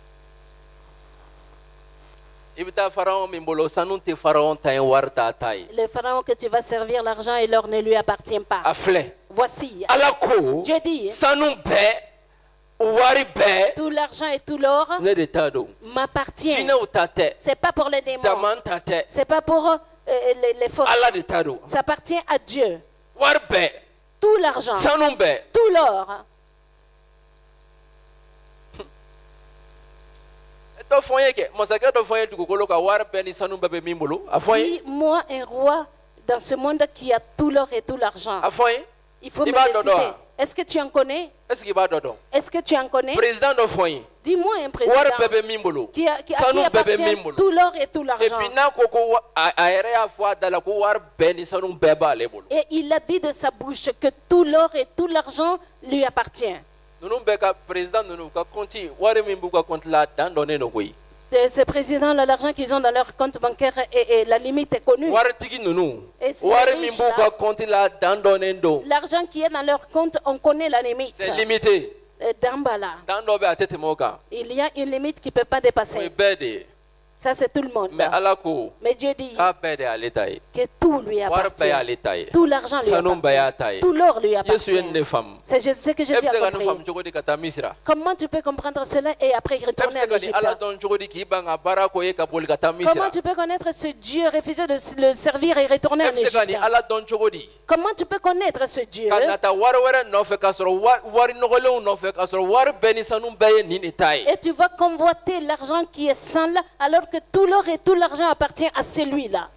Le pharaon que tu vas servir, l'argent et l'or ne lui appartient pas. Voici. Dieu dit. Tout l'argent et tout l'or m'appartient. C'est pas pour les démons. C'est pas pour euh, les, les forces. Ça appartient à Dieu. Tout l'argent, tout l'or. Dis-moi un roi dans ce monde qui a tout l'or et tout l'argent. Il faut me le citer. Est-ce que tu en connais? Est-ce que tu en connais? Dis-moi un président qui a, qui a, qui appartient tout l'or et tout l'argent. Et il a dit de sa bouche que tout l'or et tout l'argent lui appartient. Ces présidents, l'argent qu'ils ont dans leur compte bancaire, et, et la limite est connue. Et l'argent qui est dans leur compte, on connaît la limite. C'est limité. D'Ambala. Il y a une limite qui ne peut pas dépasser. Ça, c'est tout le monde. Mais, Mais Dieu dit que tout lui appartient. Tout l'argent lui appartient. Tout l'or lui appartient. C'est ce que Jésus a compris. Comment tu peux comprendre cela et après retourner en Égypte? Comment tu peux connaître ce Dieu, refuser de le servir et retourner en Égypte? Comment tu peux connaître ce Dieu? Et tu vas convoiter l'argent qui est sans là, alors que tout l'or et tout l'argent appartient à celui-là.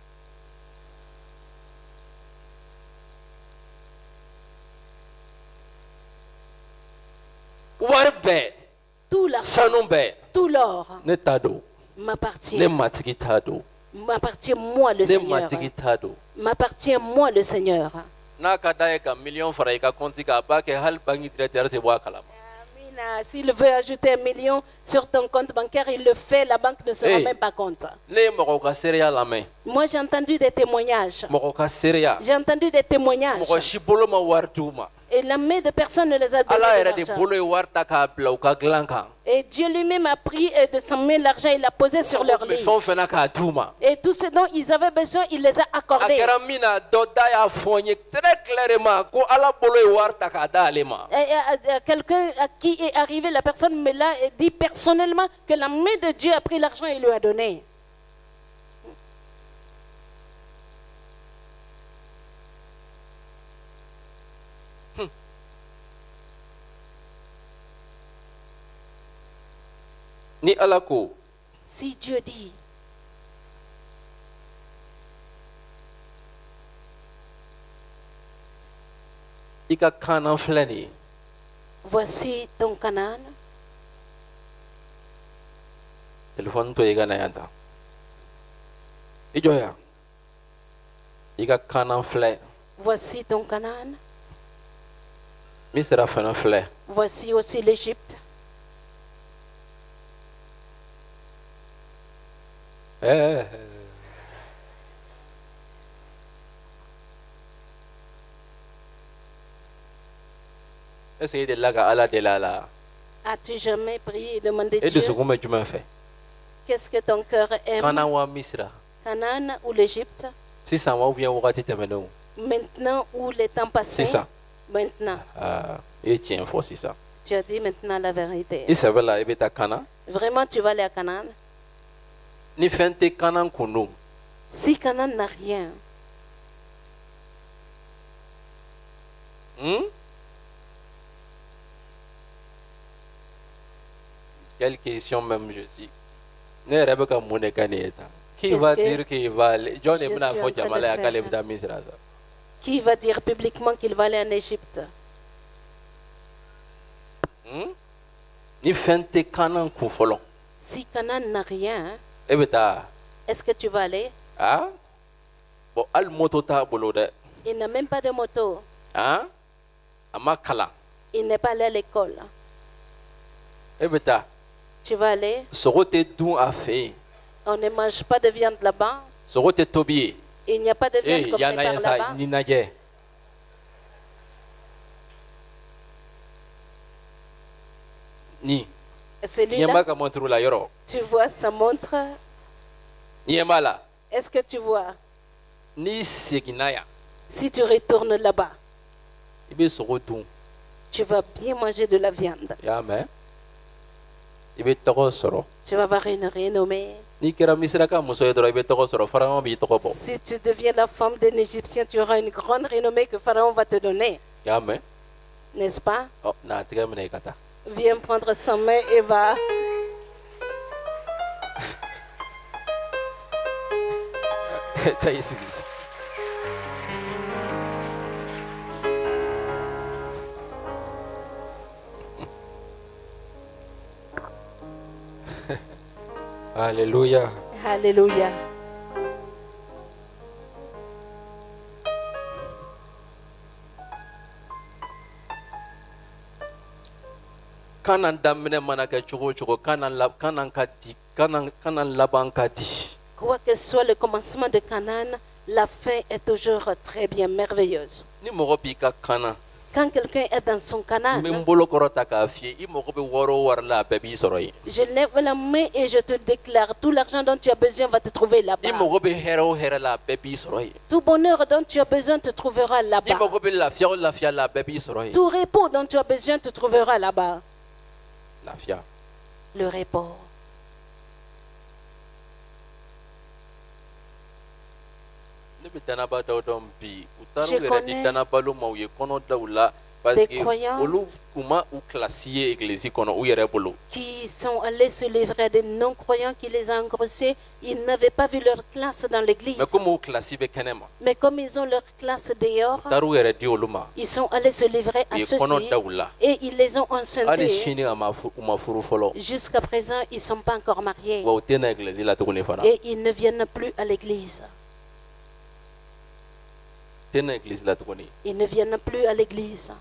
Tout l'argent, tout l'or m'appartient. M'appartient moi le Seigneur. M'appartient moi le Seigneur. S'il veut ajouter un million sur ton compte bancaire, il le fait, la banque ne se rend hey. même pas compte. Moi, j'ai entendu des témoignages. J'ai entendu des témoignages. Et la main de personne ne les a donné de l'argent. Et Dieu lui-même a pris de sa main l'argent et l'a posé sur leur lit. Et tout ce dont ils avaient besoin, il les a accordés. Quelqu'un à qui est arrivé, la personne me l'a dit personnellement que la main de Dieu a pris l'argent et lui a donné. Ni alako. Si Dieu dit, ika Canaan flani. Voici ton Canaan. Téléphone to ega na yanta. Ijoya. Ika Canaan flé. Voici ton Canaan. Misra fana flé. Voici aussi l'Égypte. Eh. Essayez de la ala de la la. As-tu jamais prié et demandé Dieu? Qu'est-ce que ton cœur aime? Canaan ou l'Égypte? Maintenant ou les temps passés? C'est ça. Maintenant. Ah, et tiens, faut c'est ça. Tu as dit maintenant la vérité. Vraiment, tu vas aller à Canaan? Si Canaan n'a rien, hmm? Quelle question même je suis. Qui va dire qu'il va aller? Qui va dire publiquement qu'il va aller en Égypte? Hmm? Si Canaan n'a rien, est-ce que tu vas aller? Ah? Bon, al moto ta bolode. Il n'a même pas de moto. Hein? Amakala. Il n'est pas allé à l'école. Ebeta. Tu vas aller? Sorote d'où a fait? On ne mange pas de viande là-bas. Il n'y a pas de viande qu'on prépare là-bas. Ni. Celui-là, tu vois sa montre. Est-ce que tu vois? Si tu retournes là-bas, tu vas bien manger de la viande. Tu vas avoir une renommée. Si tu deviens la femme d'un Égyptien, tu auras une grande renommée que Pharaon va te donner. N'est-ce pas? Viens prendre sa main et va. Alléluia. Alléluia. Quoi que soit le commencement de Canaan, la fin est toujours très bien merveilleuse. Quand quelqu'un est dans son Canaan, je lève la main et je te déclare, tout l'argent dont tu as besoin va te trouver là-bas. Tout bonheur dont tu as besoin te trouvera là-bas. Tout repos dont tu as besoin te trouvera là-bas. Le repos. J'ai connu des croyants qui sont allés se livrer à des non-croyants qui les ont engrossés. Ils n'avaient pas vu leur classe dans l'église. Mais comme ils ont leur classe dehors, ils sont allés se livrer à ceux-ci et ils les ont enceintés. Jusqu'à présent, ils ne sont pas encore mariés. Et ils ne viennent plus à l'église. Ils ne viennent plus à l'église.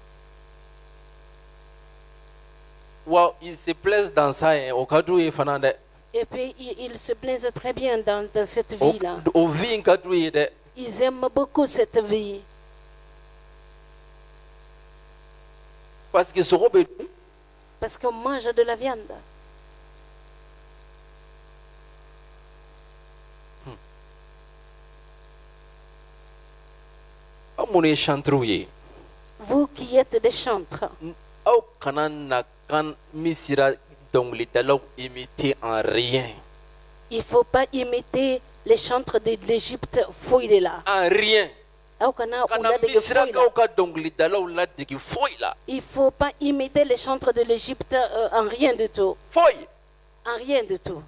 Wow, ils se plaisent dans ça. Et puis ils se plaisent très bien dans, dans cette vie-là. Ils aiment beaucoup cette vie. Parce qu'on mange de la viande. Vous qui êtes des chantres, il ne faut pas imiter les chantres de l'Égypte. Fouille-les-là. En rien. Il ne faut pas imiter les chantres de l'Égypte euh, en rien du tout. En rien du tout.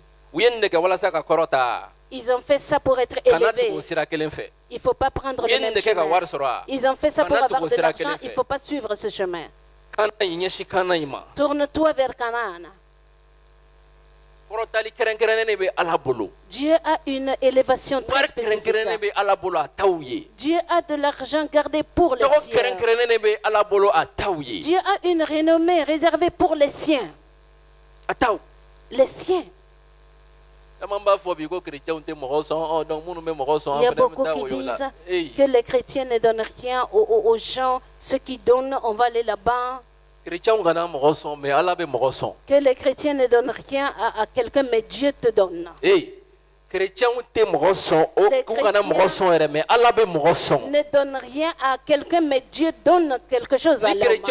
Ils ont fait ça pour être élevés. Il ne faut pas prendre le même chemin. Ils ont fait ça pour avoir de l'argent. Il ne faut pas suivre ce chemin. Tourne-toi vers Canaan. Dieu a une élévation très spécifique. Dieu a de l'argent gardé pour les siens. Dieu a une renommée réservée pour les siens. Les siens. Il y a beaucoup qui disent que les chrétiens ne donnent rien aux, aux, aux gens. Ceux qui donnent, on va aller là-bas. Que les chrétiens ne donnent rien à, à quelqu'un, mais Dieu te donne. Les chrétiens ne donnent rien à quelqu'un, mais Dieu donne quelque chose à l'homme.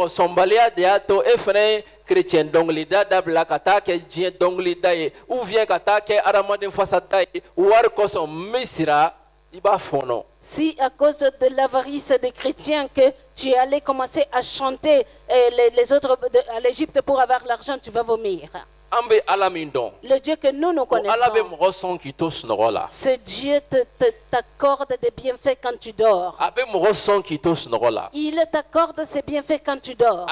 Chrétien dongli da dabla kata ke jien dongli daye ou vient kata ke aramadin fasata war koso misira iba fono. Si à cause de l'avarice des chrétiens que tu es allé commencer à chanter eh, les, les autres de, à l'Égypte pour avoir l'argent, tu vas vomir. Le Dieu que nous nous connaissons, ce Dieu t'accorde des bienfaits quand tu dors. Il t'accorde ses bienfaits quand tu dors.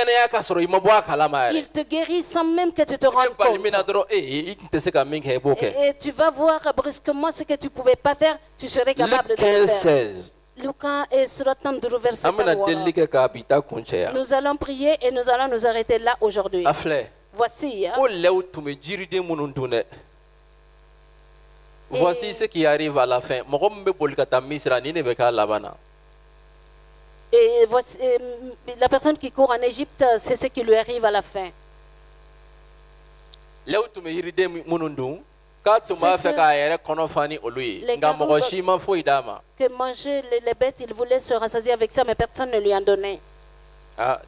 Il te guérit sans même que tu te rendes compte. Et, et tu vas voir brusquement ce que tu ne pouvais pas faire, tu serais capable de le faire. Lucas et Suratandru verset. Nous allons prier et nous allons nous arrêter là aujourd'hui. Voici. Hein, Voici ce qui arrive à la fin. Et voici, la personne qui court en Égypte, c'est ce qui lui arrive à la fin. Que, que manger les, les bêtes, il voulait se rassasier avec ça, mais personne ne lui en donnait. Ah,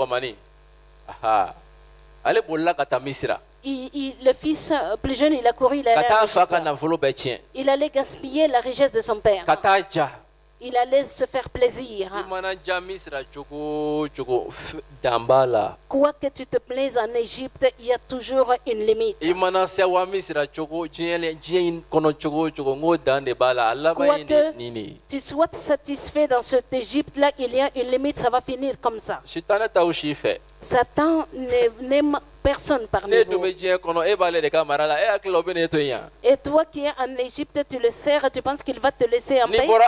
Il, il, le fils plus jeune, il a couru, il allait, il allait gaspiller la richesse de son père. Il allait se faire plaisir. Quoi que tu te plaises en Égypte, il y a toujours une limite. Quoi que tu sois satisfait dans cette Égypte-là, il y a une limite, ça va finir comme ça. Satan n'aime personne parmi vous. Et toi qui es en Égypte, tu le sers, tu penses qu'il va te laisser en paix?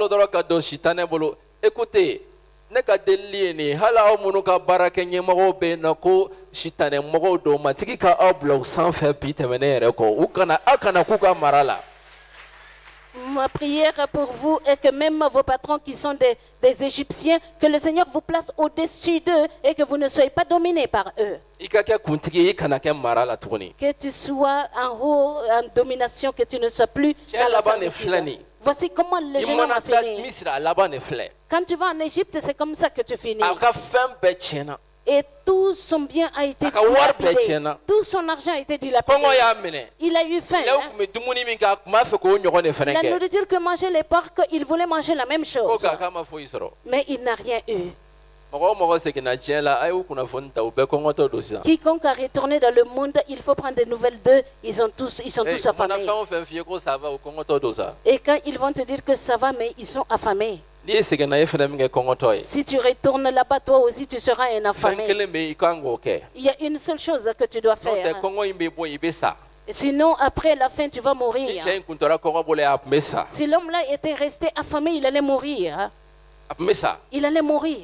Écoutez, ne ka deli ni hala o munu ka baraka ɲɛmɔgɔw bɛ na ko sitanɛ mɔgɔw dɔw ma tigi ka aw bila u sanfɛ bi tɛmɛnen yɛrɛ kɔ u kana aw kana k'u ka mara la. Ma prière pour vous est que même vos patrons qui sont des, des Égyptiens, que le Seigneur vous place au-dessus d'eux et que vous ne soyez pas dominés par eux. Que tu sois en haut, en domination, que tu ne sois plus dans la servitude. Voici comment le jeune homme a fini. Quand tu vas en Égypte, c'est comme ça que tu finis. Et tout son bien a été dilapidé. Tout son argent a été dilapidé. Il a eu faim. Hein? La nourriture que mangeaient les porcs, il voulait manger la même chose. Mais il n'a rien eu. Quiconque a retourné dans le monde, il faut prendre des nouvelles d'eux. Ils, ont tous, ils sont tous affamés. Et quand ils vont te dire que ça va, mais ils sont affamés. Si tu retournes là-bas, toi aussi tu seras un affamé. Il y a une seule chose que tu dois faire. Sinon, après la fin, tu vas mourir. Si l'homme-là était resté affamé, il allait mourir. Il allait mourir.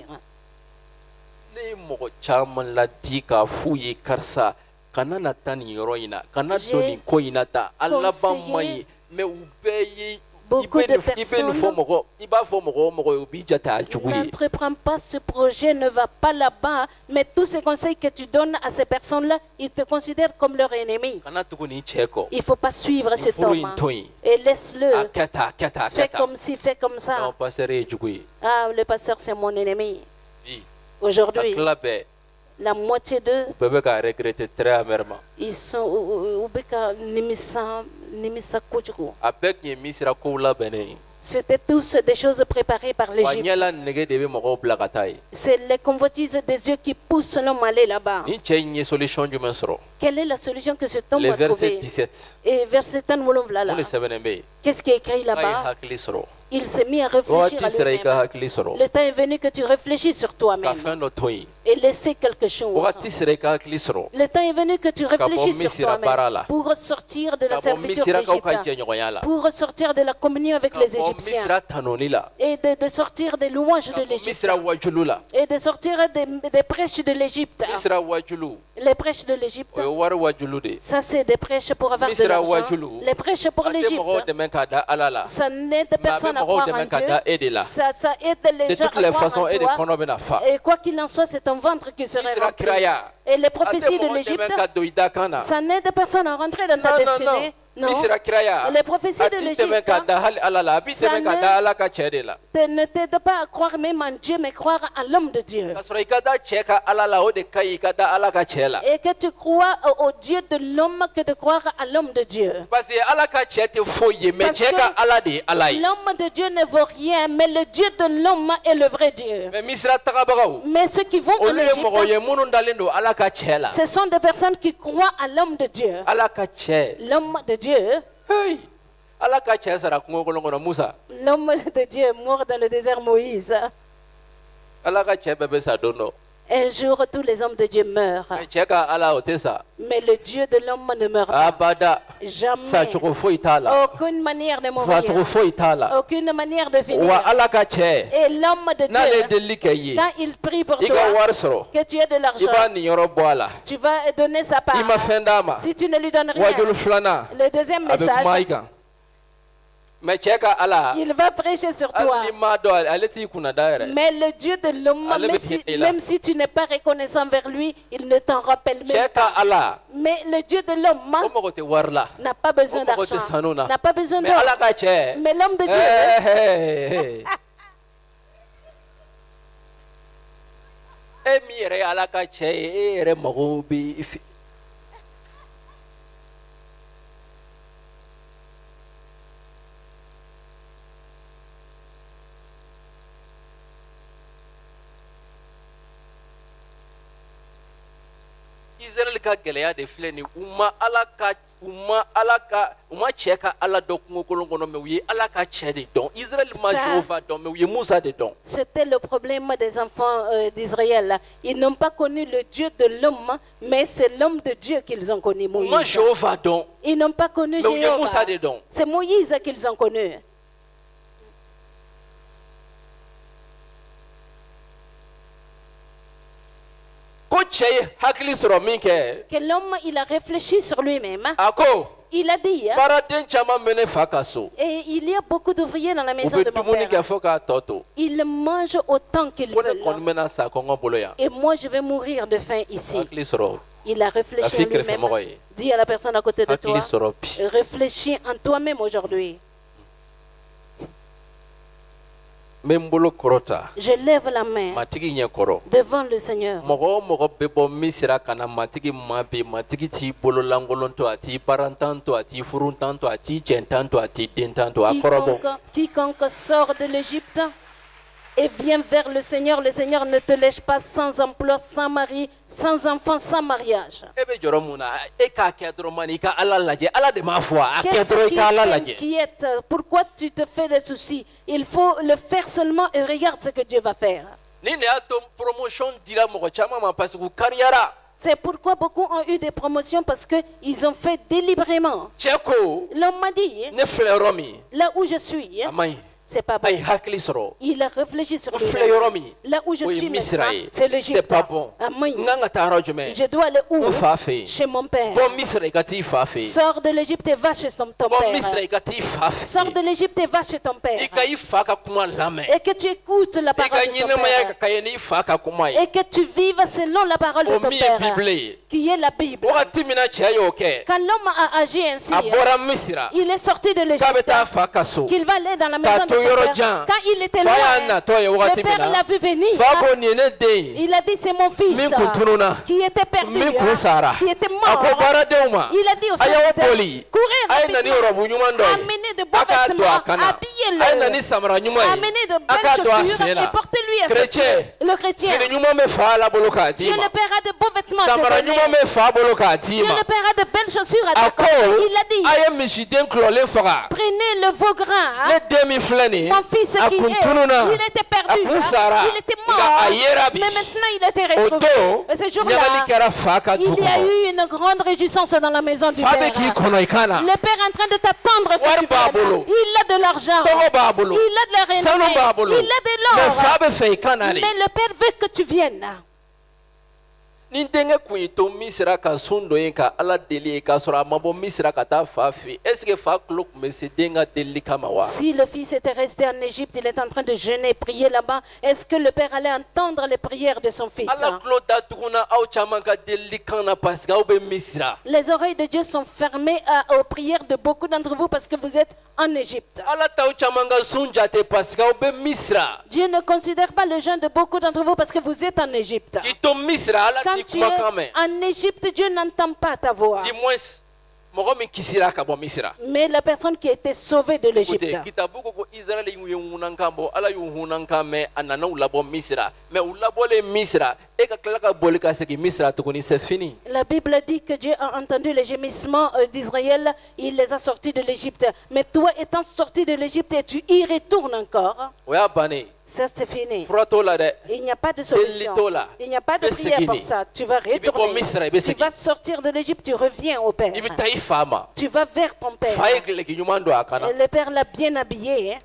J'ai beaucoup de personnes n'entreprennent pas ce projet, ne va pas là-bas, mais tous ces conseils que tu donnes à ces personnes-là, ils te considèrent comme leur ennemi. Il ne faut pas suivre cet homme et laisse-le. Fais comme ci, fais comme ça. Ah, le pasteur, c'est mon ennemi. Aujourd'hui, la moitié d'eux, ils sont c'était tous des choses préparées par l'Égypte. C'est les convoitises des yeux qui poussent l'homme à aller là-bas. Quelle est la solution que cet homme a trouvée? Et verset dix-sept, qu'est-ce qui est écrit là-bas? Il s'est mis à réfléchir à lui-même. Le temps est venu que tu réfléchis sur toi-même et laisser quelque chose. Le temps est venu que tu réfléchisses sur toi-même pour sortir de la servitude d'Égypte, pour sortir de la communion avec les Égyptiens et de, de sortir des louanges de l'Égypte et de sortir des, des prêches de l'Égypte. Les prêches de l'Égypte, ça c'est des prêches pour avoir de l'argent. Les prêches pour l'Égypte, ça n'aide personne à croire en Dieu. Ça, ça aide les gens à croire en toi. Et quoi qu'il en soit, c'est ton ventre qui serait rempli. Et les prophéties de l'Égypte, ça n'aide personne à rentrer dans ta destinée. Non. Les prophéties de l'Égypte, ça ne t'aide pas à croire même en Dieu, mais croire en l'homme de Dieu. Et que tu crois au Dieu de l'homme que de croire à l'homme de Dieu. Parce que l'homme de Dieu ne vaut rien, mais le Dieu de l'homme est le vrai Dieu. Mais ceux qui vont en Égypte, ce sont des personnes qui croient à l'homme de Dieu. L'homme de Dieu. Hey. L'homme de Dieu est mort dans le désert Moïse. Un jour, tous les hommes de Dieu meurent. Mais le Dieu de l'homme ne meurt pas. Jamais. Aucune manière de mourir. Aucune manière de finir. Et l'homme de Dieu, quand il prie pour toi, que tu aies de l'argent, tu vas donner sa part. Si tu ne lui donnes rien. Le deuxième message, Il va prêcher sur toi. Mais le Dieu de l'homme, même, si, même si tu n'es pas reconnaissant vers lui, il ne t'en rappelle même pas. Mais le Dieu de l'homme n'a pas besoin d'argent, n'a pas besoin d'or. Mais l'homme de Dieu... Israël ka gɛlɛya de filɛ nin u ma ala ka u ma ala ka u ma cɛ ka ala dɔ kungo kolon kɔnɔ mais u ye ala ka cɛ de dɔn Israël ma Jéhovah dɔn mais u ye Musa de dɔn. C'était le problème des enfants euh, d'Israël. Ils n'ont pas connu le Dieu de l'homme, mais c'est l'homme de Dieu qu'ils ont connu, Moïse. U ma Jéhovah dɔn. Ils n'ont pas connu mais Jéhovah. Musa de dɔn. C'est Moïse qu'ils ont connu. Que l'homme il a réfléchi sur lui-même. Il a dit, et il y a beaucoup d'ouvriers dans la maison de mon père. Ils mangent autant qu'ils veulent. Et moi je vais mourir de faim ici. Il a réfléchi en lui-même. Dis à la personne à côté de toi, réfléchis en toi-même aujourd'hui. Je lève la main devant le Seigneur. Quiconque, quiconque sort de l'Égypte et vient vers le Seigneur, le Seigneur ne te laisse pas sans emploi, sans mari, sans enfant, sans mariage. Qu'est-ce qui t'inquiète? Pourquoi tu te fais des soucis? Il faut le faire seulement et regarde ce que Dieu va faire. C'est pourquoi beaucoup ont eu des promotions parce qu'ils ont fait délibérément. L'homme m'a dit, là où je suis, c'est pas bon. Il a réfléchi sur lui. Là où je suis maintenant, c'est l'Égypte. C'est pas bon. Je dois aller où? Chez mon père. Sors de l'Égypte et va chez ton père. Sors de l'Égypte et va chez ton père. Et que tu écoutes la parole de ton père. Et que tu vives selon la parole de ton père, qui est la Bible. Quand l'homme a agi ainsi, il est sorti de l'Égypte, qu'il va aller dans la maison de quand il était loin, le père l'a vu venir. Il a dit c'est mon fils qui était perdu, qui était mort. Il a dit au serviteur, courez rapidement, amenez de beaux vêtements, habillez-le, amenez de belles chaussures et portez-lui à ses pieds. Le chrétien, Dieu le Père a de beaux vêtements à te donner. Dieu le Père a de belles chaussures à te donner. Il a dit, prenez le veau gras. Mon fils qui est, il était perdu, il était mort, mais maintenant il a été retrouvé. Et ce jour-là, il y a eu une grande réjouissance dans la maison du Père. Le Père est en train de t'attendre que tu viennes. Il a de l'argent, il a de la renommée, il a de l'or, mais le Père veut que tu viennes. Si le fils était resté en Égypte, il est en train de jeûner, prier là-bas, est-ce que le père allait entendre les prières de son fils? Les oreilles de Dieu sont fermées à, aux prières de beaucoup d'entre vous parce que vous êtes en Égypte. Dieu ne considère pas le jeûne de beaucoup d'entre vous parce que vous êtes en Égypte. Quand tu es en Égypte, Dieu n'entend pas ta voix. Mais la personne qui a été sauvée de l'Égypte. La Bible dit que Dieu a entendu les gémissements d'Israël, il les a sortis de l'Égypte. Mais toi étant sorti de l'Égypte et tu y retournes encore, ça c'est fini. Il n'y a pas de solution. Il n'y a pas de prière pour ça. Tu vas retourner. Tu vas sortir de l'Égypte, tu reviens au Père. Tu vas vers ton Père. Et le Père l'a bien habillé.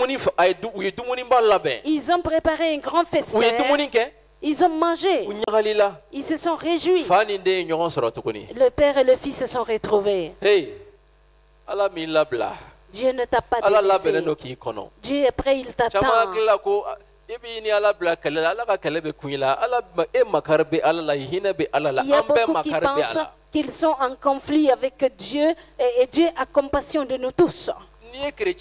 Ils ont préparé un grand festin. Ils ont mangé. Ils se sont réjouis. Le Père et le Fils se sont retrouvés. Dieu ne t'a pas délaissé. Dieu est prêt, il t'attend. Il y a beaucoup qui pensent qu'ils sont en conflit avec Dieu et, et Dieu a compassion de nous tous. Si tu,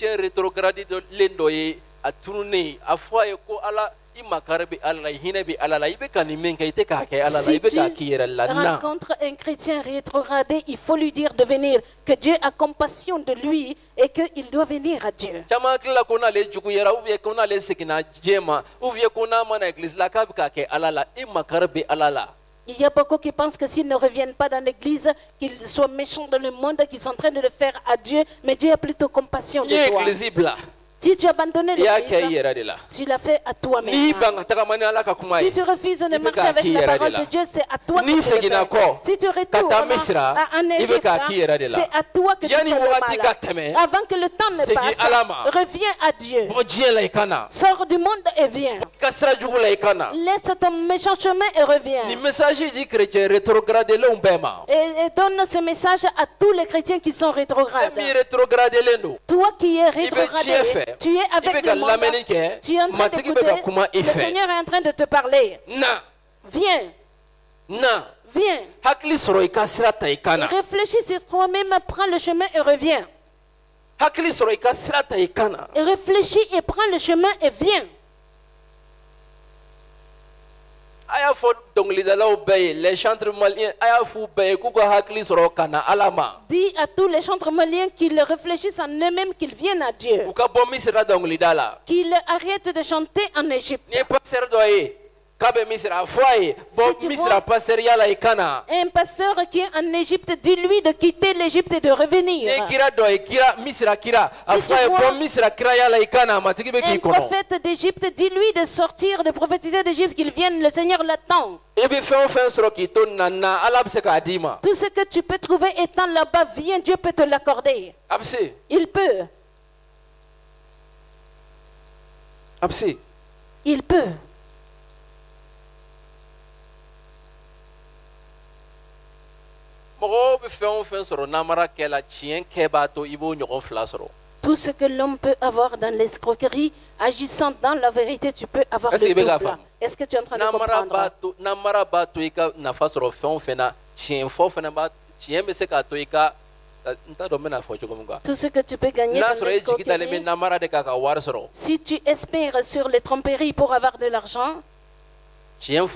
si tu rencontres un chrétien rétrogradé, il faut lui dire de venir, que Dieu a compassion de lui et qu'il doit venir à Dieu. Il y a beaucoup qui pensent que s'ils ne reviennent pas dans l'église, qu'ils soient méchants dans le monde, qu'ils sont en train de le faire à Dieu, mais Dieu a plutôt compassion de toi. Si tu as abandonné l'église, tu l'as fait à toi-même. Si tu refuses de marcher avec la parole de Dieu, c'est à toi que tu le fais. Si tu retournes à un Égypte, c'est à toi que tu fais le mal. Avant que le temps ne passe, reviens à Dieu. Sors du monde et viens. Laisse ton méchant chemin et reviens. Et, et donne ce message à tous les chrétiens qui sont rétrogrades. Toi qui es rétrogradé, tu es avec le monde, tu es en train d'écouter, le Seigneur est en train de te parler. Viens. Viens. Réfléchis sur toi-même, prends le chemin et reviens. Réfléchis et prends le chemin et viens. Les chantres maliens, dis à tous les chantres maliens qu'ils réfléchissent en eux-mêmes, qu'ils viennent à Dieu. Qu'ils arrêtent de chanter en Égypte. Si tu vois un pasteur qui est en Égypte, dis-lui de quitter l'Égypte et de revenir. Si tu vois un prophète d'Égypte, dis-lui de sortir, de prophétiser d'Égypte, qu'il vienne, le Seigneur l'attend. Tout ce que tu peux trouver étant là-bas, viens, Dieu peut te l'accorder. Il peut. Il peut. Tout ce que l'homme peut avoir dans l'escroquerie, agissant dans la vérité, tu peux avoir le double. Est-ce que tu es en train de comprendre? Tout ce que tu peux gagner dans l'escroquerie, si tu espères sur les tromperies pour avoir de l'argent, dis la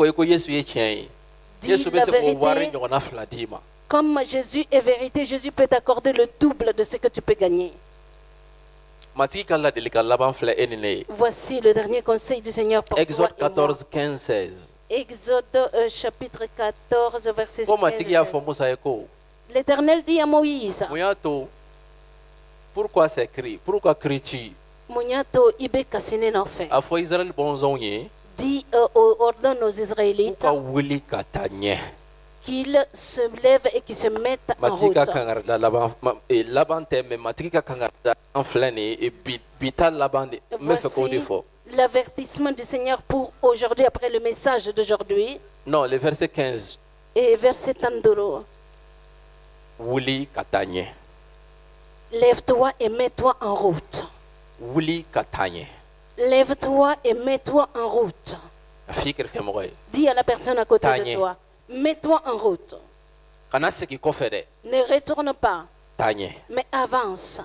vérité. Comme Jésus est vérité, Jésus peut t'accorder le double de ce que tu peux gagner. Voici le dernier conseil du Seigneur pour Exode toi quatorze, quinze, seize. Exode euh, chapitre quatorze, verset quinze. L'Éternel dit à Moïse, pourquoi c'est écrit? Pourquoi cries-tu? Dis, euh, ordonne aux Israélites qu'ils se lèvent et qu'ils se mettent en route. Voici l'avertissement du Seigneur pour aujourd'hui, après le message d'aujourd'hui. Non, le verset quinze. Et verset Tandoro. Lève-toi et mets-toi en route. Lève-toi et mets-toi en route. Dis à la personne à côté de toi. Mets-toi en route. Ne retourne pas. Mais avance.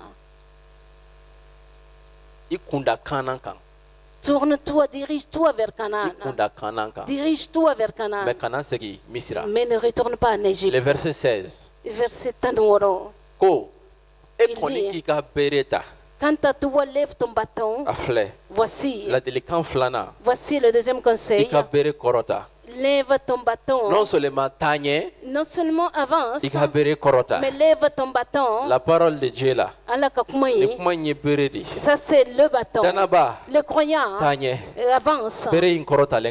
Tourne-toi, dirige-toi vers Canaan. Dirige-toi vers Canaan. Mais ne retourne pas en Égypte. Le verset seize. Verset Tanworo. Il dit, quant à toi, lève ton bâton. Voici. Voici le deuxième conseil. Lève ton bâton. Non seulement tagne, non seulement avance, mais lève ton bâton. La parole de Dieu là. Ça c'est le bâton. Le croyant avance.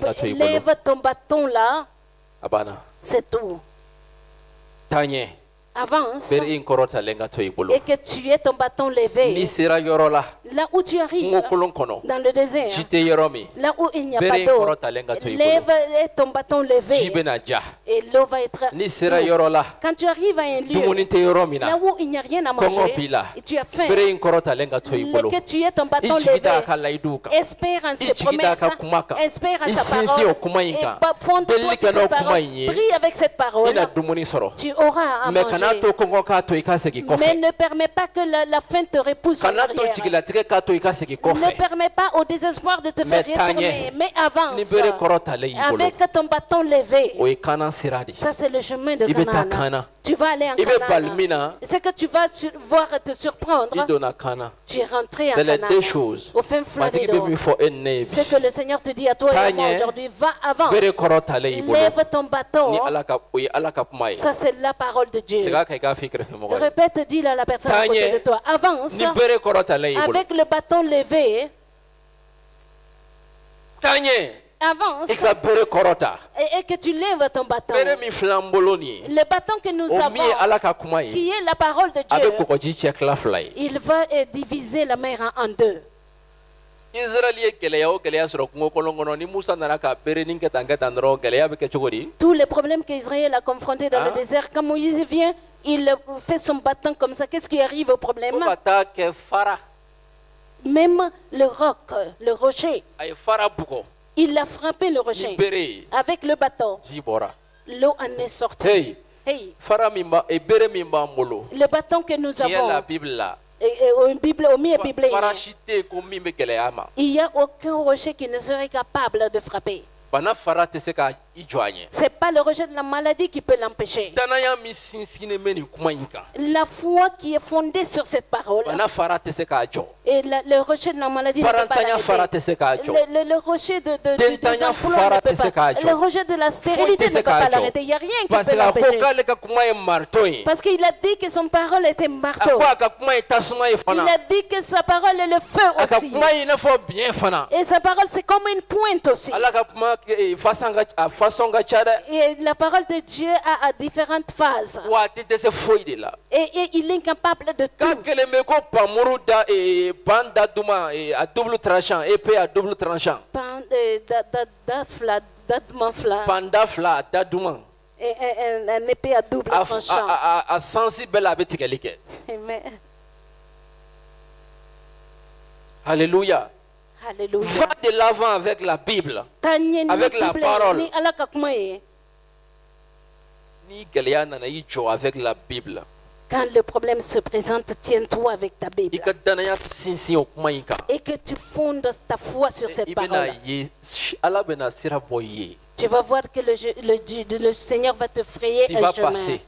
Lève ton bâton là. C'est tout. Tagne. avance et que tu aies ton bâton levé. Là où tu arrives, dans le désert, là où il n'y a pas d'eau, lève ton bâton levé et l'eau va être d'eau. Quand tu arrives à un lieu, là où il n'y a rien à manger, et tu as faim, que tu aies ton bâton levé, espère en ses promesses, espère en sa parole, et fonde-toi sur cette parole, prie avec cette parole, tu auras à manger. Mais ne permets pas que la, la faim te repousse en arrière. Ne permets pas au désespoir de te faire retourner, mais avance avec ton bâton levé. Ça, c'est le chemin de Canaan. Tu vas aller en Canaan. Ce que tu vas voir te surprendre, tu es rentré en Canaan. Au fin Florido. Ce que le Seigneur te dit à toi et à moi aujourd'hui, va avance. Lève ton bâton. Ça, c'est la parole de Dieu. Répète, dis à la personne à côté de toi, avance avec le bâton levé. Avance et, et que tu lèves ton bâton. Le bâton que nous avons, qui est la parole de Dieu, il va eh, diviser la mer en, en deux. Tous les problèmes qu'Israël a confrontés dans le désert, quand Moïse vient, il fait son bâton comme ça. Qu'est-ce qui arrive au problème? Même le roc, le rocher, il a frappé le rocher avec le bâton. L'eau en est sortie. Hey. Hey. Le bâton que nous avons, la Bible, et, et, au, Bible, au milieu Bible, il n'y a aucun rocher qui ne serait capable de frapper. C'est pas le rejet de la maladie qui peut l'empêcher. La foi qui est fondée sur cette parole. Et la, le rejet de la maladie ne peut pas l'arrêter. Le, le, le rejet de, de, de, des emplois ne peut pas. Le rejet de la stérilité ne peut pas l'arrêter. Il n'y a rien qui peut l'empêcher. Parce qu'il a dit que son parole était marteau. Il a dit que sa parole est le feu aussi. Et sa parole c'est comme une pointe aussi. Et la parole de Dieu a, a différentes phases. Et, et il est incapable de tout. Et un épée à double tranchant. Alléluia. Alléluia. Va de l'avant avec la Bible, avec la parole. Avec la Bible. Quand le problème se présente, tiens-toi avec ta Bible. Et que tu fondes ta foi sur cette parole. Tu vas voir que le, le, le Seigneur va te frayer tu un vas chemin. Passer.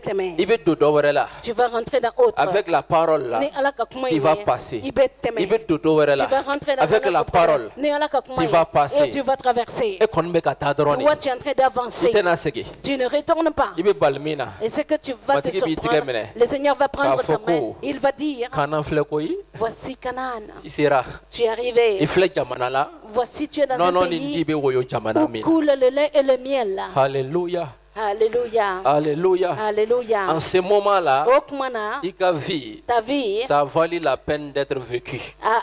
Tu vas rentrer dans autre. Avec la parole là, tu vas passer. Tu vas rentrer dans avec la parole, tu vas passer. Et tu vas traverser. Toi, tu es en train d'avancer. Tu ne retournes pas. Et ce que tu vas te surprendre, le Seigneur va prendre ta main. Il va dire, voici Canaan. Tu es arrivé. Voici tu es dans un pays où coule le lait et le miel. Alléluia. Alléluia. Alléluia. Alléluia. En ce moment-là, ta vie, ta vie, ça valait la peine d'être vécu.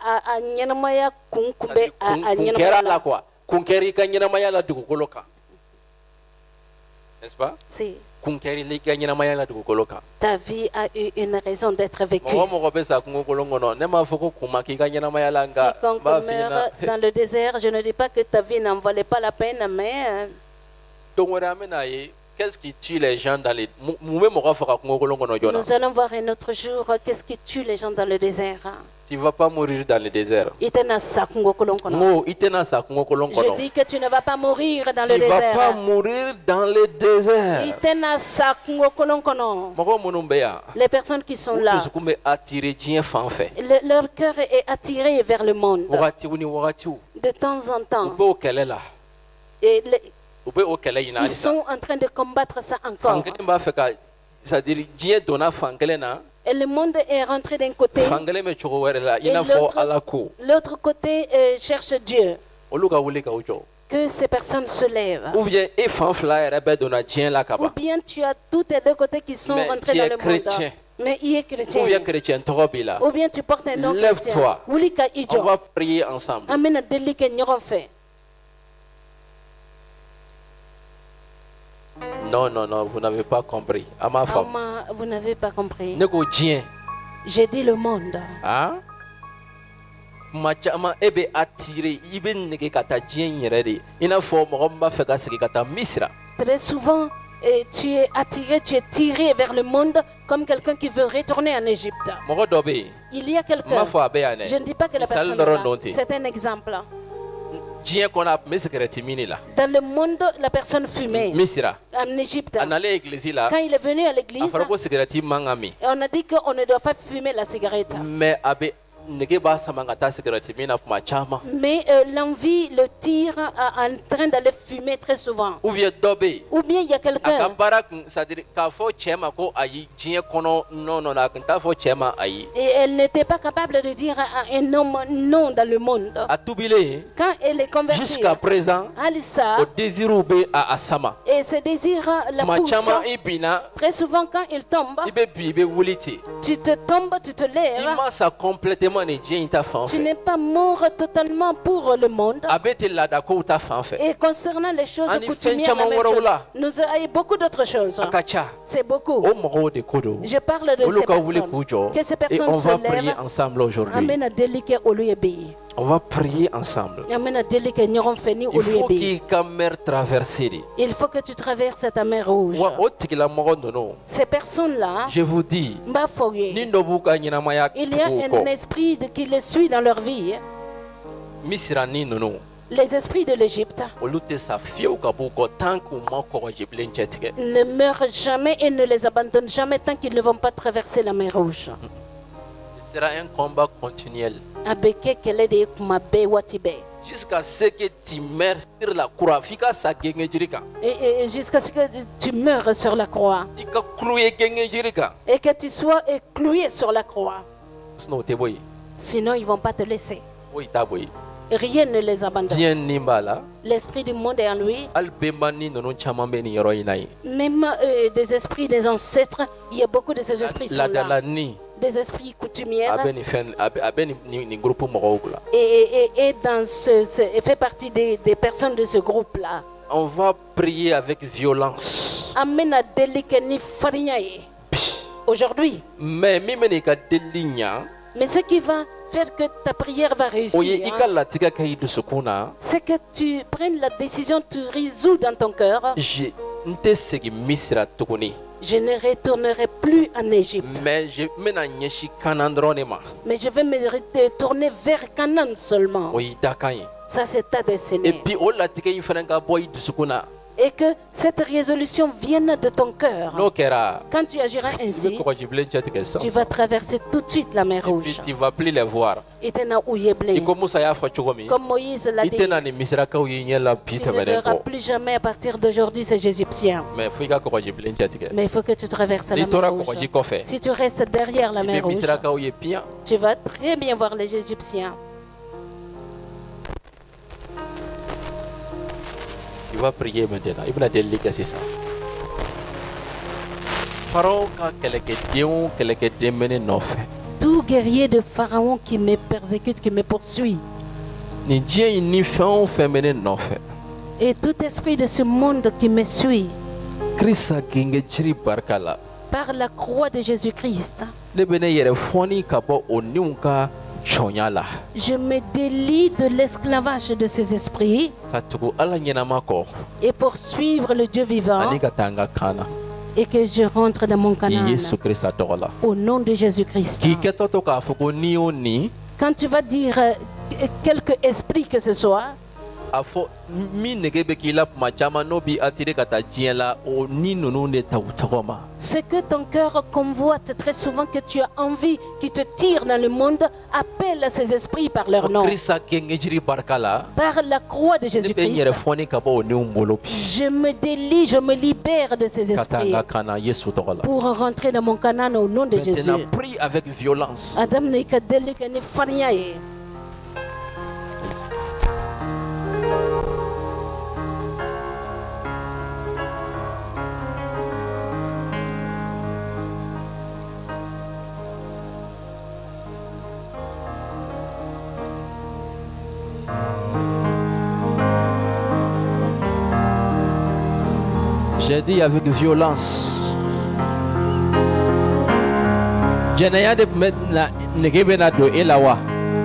N'est-ce pas? Si. Ta vie a eu une raison d'être vécue. Quiconque meurt dans le désert, je ne dis pas que ta vie n'en valait pas la peine, mais... Qu'est-ce qui tue les gens dans les... Nous allons voir un autre jour qu'est-ce qui tue les gens dans le désert. Tu ne vas pas mourir dans le désert. Je dis que tu ne vas pas mourir dans le désert. Tu ne vas pas mourir dans le désert. Les personnes qui sont là, le, leur cœur est attiré vers le monde. De temps en temps. Et les, ils sont en train de combattre ça encore. Et le monde est rentré d'un côté. Et l'autre côté euh, cherche Dieu. Que ces personnes se lèvent. Ou bien, Ou bien tu as tous tes deux côtés qui sont mais rentrés dans le chrétien. monde. Mais il est chrétien. Ou bien chrétien, Ou bien tu portes un nom chrétien. Lève-toi. On va prier ensemble. Amen. Délicat fait. Non, non, non, vous n'avez pas compris. À ma femme. Ama, vous n'avez pas compris. J'ai dit le monde. Hein? Machama ebe attiré, ibe nege kata djien yere. Ina fo mogomba feka seki kata misra. Très souvent, et tu es attiré, tu es tiré vers le monde comme quelqu'un qui veut retourner en Égypte. Il y a quelqu'un. Je ne dis pas que la personne est là. C'est un exemple. Dans le monde, la personne fumait. En Égypte. Quand il est venu à l'église, on a dit qu'on ne doit pas fumer la cigarette. Mais euh, l'envie le tire en train d'aller fumer très souvent. Ou bien il y a quelqu'un. Et elle n'était pas capable de dire à un homme non dans le monde. Quand elle est convertie, jusqu'à présent, Alissa, et ce désir la pousse. Très souvent quand il tombe, tu te tombes, tu te lèves. Tu n'es pas mort totalement pour le monde. Et concernant les choses coutumières, la même chose. Nous avons beaucoup d'autres choses. C'est beaucoup. Je parle de ces personnes. Que ces personnes et on se va lèvent. prier ensemble aujourd'hui. On va prier ensemble. Il faut qu'il traverse. Il faut que tu traverses ta mer rouge. Ces personnes-là, je vous dis, il y a un esprit qui les suit dans leur vie. Les esprits de l'Égypte ne meurent jamais et ne les abandonnent jamais tant qu'ils ne vont pas traverser la mer rouge. Ce sera un combat continuel. Jusqu'à ce que tu meurs sur la croix. Et, et jusqu'à ce que tu meurs sur la croix. Et que tu sois cloué sur la croix. Sinon, ils ne vont pas te laisser. Rien ne les abandonne. L'esprit du monde est en lui. Même euh, des esprits des ancêtres, il y a beaucoup de ces esprits sont là. Des esprits coutumières. Et, et, et dans ce, ce fait partie des, des personnes de ce groupe-là. On va prier avec violence. Aujourd'hui. Mais Mais ce qui va faire que ta prière va réussir, hein, c'est que tu prennes la décision, tu résous dans ton cœur. Je, je ne retournerai plus en Égypte. Mais je, mais je vais me retourner vers Canaan seulement. Ça, c'est ta destinée. Et que cette résolution vienne de ton cœur. Quand tu agiras ainsi, tu vas traverser tout de suite la mer Rouge. Et tu ne vas plus les voir. Comme Moïse l'a dit, tu ne verras plus jamais à partir d'aujourd'hui ces Égyptiens. Mais il faut que tu traverses la mer Rouge. Si tu restes derrière la mer Rouge, tu vas très bien voir les Égyptiens. Tu vas prier maintenant. Il va délicat c'est ça. Pharaon tout guerrier de Pharaon qui me persécute, qui me poursuit. Et tout esprit de ce monde qui me suit. Par la croix de Jésus-Christ. Je me délie de l'esclavage de ces esprits et pour suivre le Dieu vivant et que je rentre dans mon Canaan au nom de Jésus-Christ. Quand tu vas dire euh, quelque esprit que ce soit, ce que ton cœur convoite très souvent, que tu as envie, qui te tire dans le monde, appelle ces esprits par leur nom. Par la croix de Jésus-Christ, je me délie, je me libère de ces esprits pour rentrer dans mon Canaan au nom de Jésus. Prie avec violence. J'ai dit avec violence. Jenaya de metna negebena do elawa.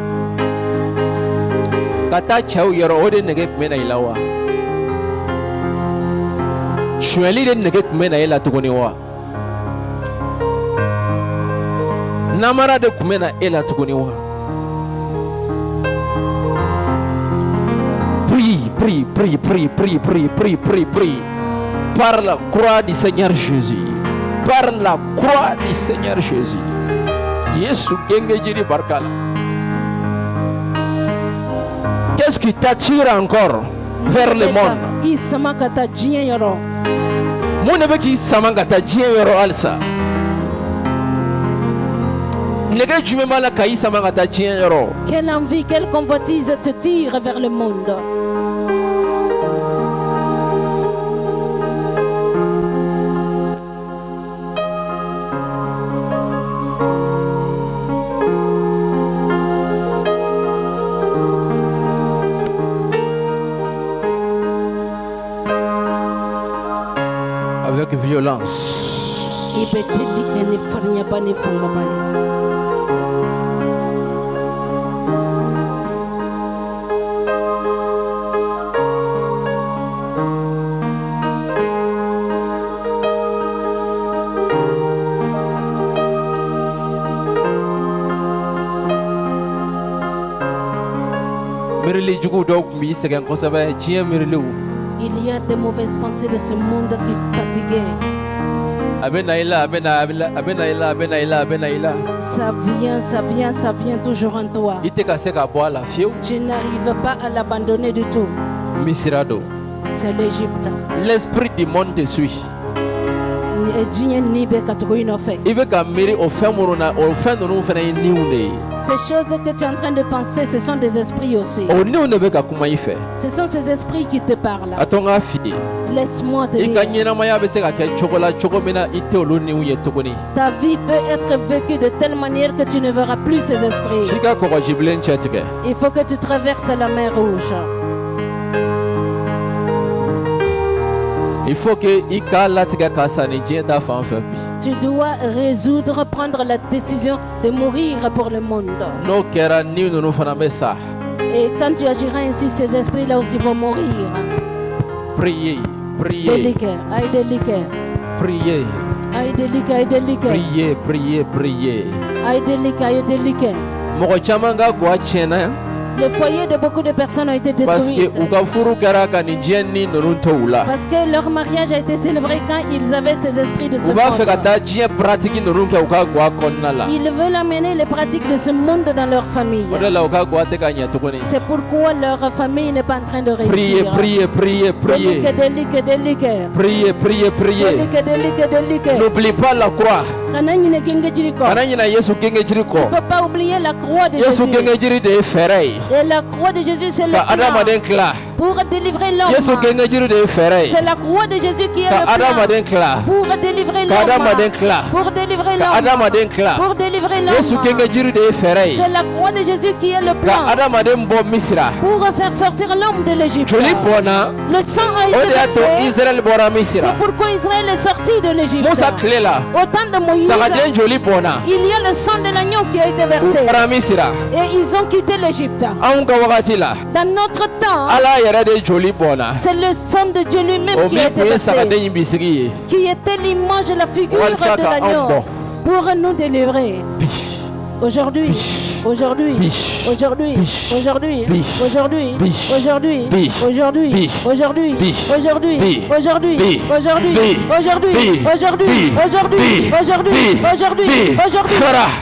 Kata chau yoro ode negeb mena ilawa. Shweli de negeb mena ela tukuniwa. Namara de kumena ela tukuniwa. Prie, prie, prie, prie, prie, prie, prie, prie, prie. Par la croix du Seigneur Jésus. Par la croix du Seigneur Jésus. Yesu gengejiri barkala. Qu'est-ce qui t'attire encore vers le monde? Quelle envie, quelle convoitise te tire vers le monde? Avec violence. Il y a des mauvaises pensées de ce monde qui fatiguent. Ça vient, ça vient, ça vient toujours en toi. Tu n'arrives pas à l'abandonner du tout. C'est l'Égypte. L'esprit du monde te suit. Ces choses que tu es en train de penser, ce sont des esprits aussi. Ce sont ces esprits qui te parlent. Laisse-moi te dire. Ta vie peut être vécue de telle manière que tu ne verras plus ces esprits. Il faut que tu traverses la mer Rouge. Il faut que tu dois résoudre, prendre la décision de mourir pour le monde. Et quand tu agiras ainsi, ces esprits-là aussi vont mourir. Priez, priez. Délicat, aïe délicat. Priez. Aïe délicat, aïe délicat. Priez, priez, priez. Aïe délicat, aïe délicat. Le foyer de beaucoup de personnes a été détruit. Parce que leur mariage a été célébré quand ils avaient ces esprits de ce monde. Ils veulent amener les pratiques de ce monde dans leur famille. C'est pourquoi leur famille n'est pas en train de réussir. Priez, priez, priez, priez. Priez, priez, priez. N'oublie pas la croix. Il ne faut pas oublier la croix de Jésus. Et la croix de Jésus, c'est le plan pour délivrer l'homme. C'est la croix de Jésus qui est le plan pour délivrer l'homme. Pour délivrer l'homme. Pour délivrer l'homme. C'est la croix de Jésus qui est le plan pour faire sortir l'homme de l'Égypte. Le sang a été versé. C'est pourquoi Israël est sorti de l'Égypte. Au temps de Moïse, il y a le sang de l'agneau qui a été versé. Et ils ont quitté l'Égypte. Dans notre temps, c'est le sang de Dieu lui-même qui a été versé, qui était l'image et la figure de l'agneau pour nous délivrer. Aujourd'hui, aujourd'hui, aujourd'hui, aujourd'hui, aujourd'hui, aujourd'hui, aujourd'hui, aujourd'hui, aujourd'hui, aujourd'hui, aujourd'hui, aujourd'hui, aujourd'hui, aujourd'hui, aujourd'hui, aujourd'hui, aujourd'hui,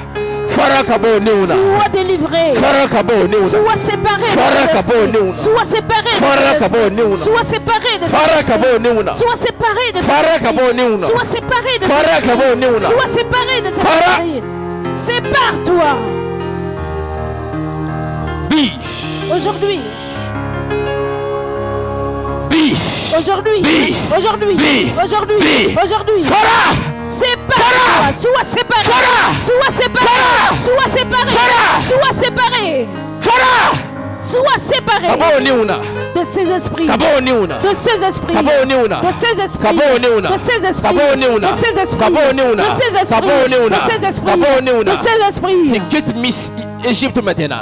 sois délivré, sois séparé, sois séparé, sois séparé de sois séparé de sois séparé de sois séparé de cette esprit. Sépare-toi. Aujourd'hui. Aujourd'hui. Aujourd'hui. Aujourd'hui. Aujourd'hui. Sépare-toi. Sois séparé. Sois séparé. Sois séparé. Sois séparé. Sois séparé. de ces esprits, de ces esprits, de ces esprits, de ces esprits, de ces esprits, de ces esprits, de ces esprits, de ces esprits, de ces esprits. Tu quittes Miss Égypte maintenant.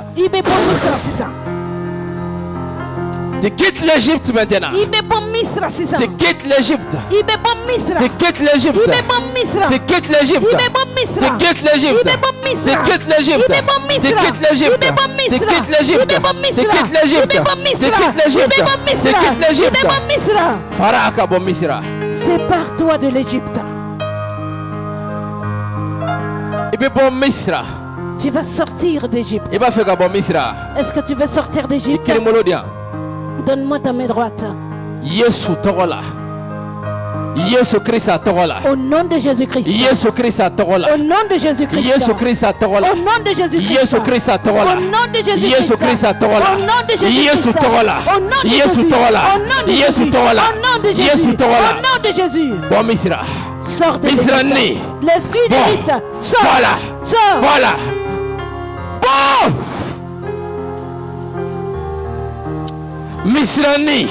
Tu quittes l'Égypte maintenant. Tu quittes l'Égypte. Tu quittes l'Égypte. Tu quittes l'Égypte. Tu quittes l'Égypte. Tu quittes l'Égypte. Tu quittes l'Égypte. Tu quittes l'Égypte. Tu quittes l'Égypte. Tu quittes l'Égypte. Tu quittes l'Égypte. Faraka bon Misra. Sépare-toi de l'Égypte. Tu vas sortir d'Égypte. Est-ce que tu veux sortir d'Égypte? Donne-moi ta main droite. Yesu togola. Yesu Christ togola. Au nom de Jésus-Christ. Yesu Christ togola. Au nom de Jésus-Christ. Yesu Christ togola. Au nom de Jésus-Christ. Yesu Christ togola. Au nom de Jésus-Christ. Yesu Christ togola. Au nom de Jésus-Christ. Yesu togola. Au nom de Yesu Jésus. togola. Au nom de Yesu Jésus. togola. Au nom de Jésus. Yesu togola. Au nom de Jésus. Bon Misra. Sors de Misra l'Égypte. ni. L'esprit d'Égypte. Sors. Voilà. Sors. Voilà. Bon. Misrani.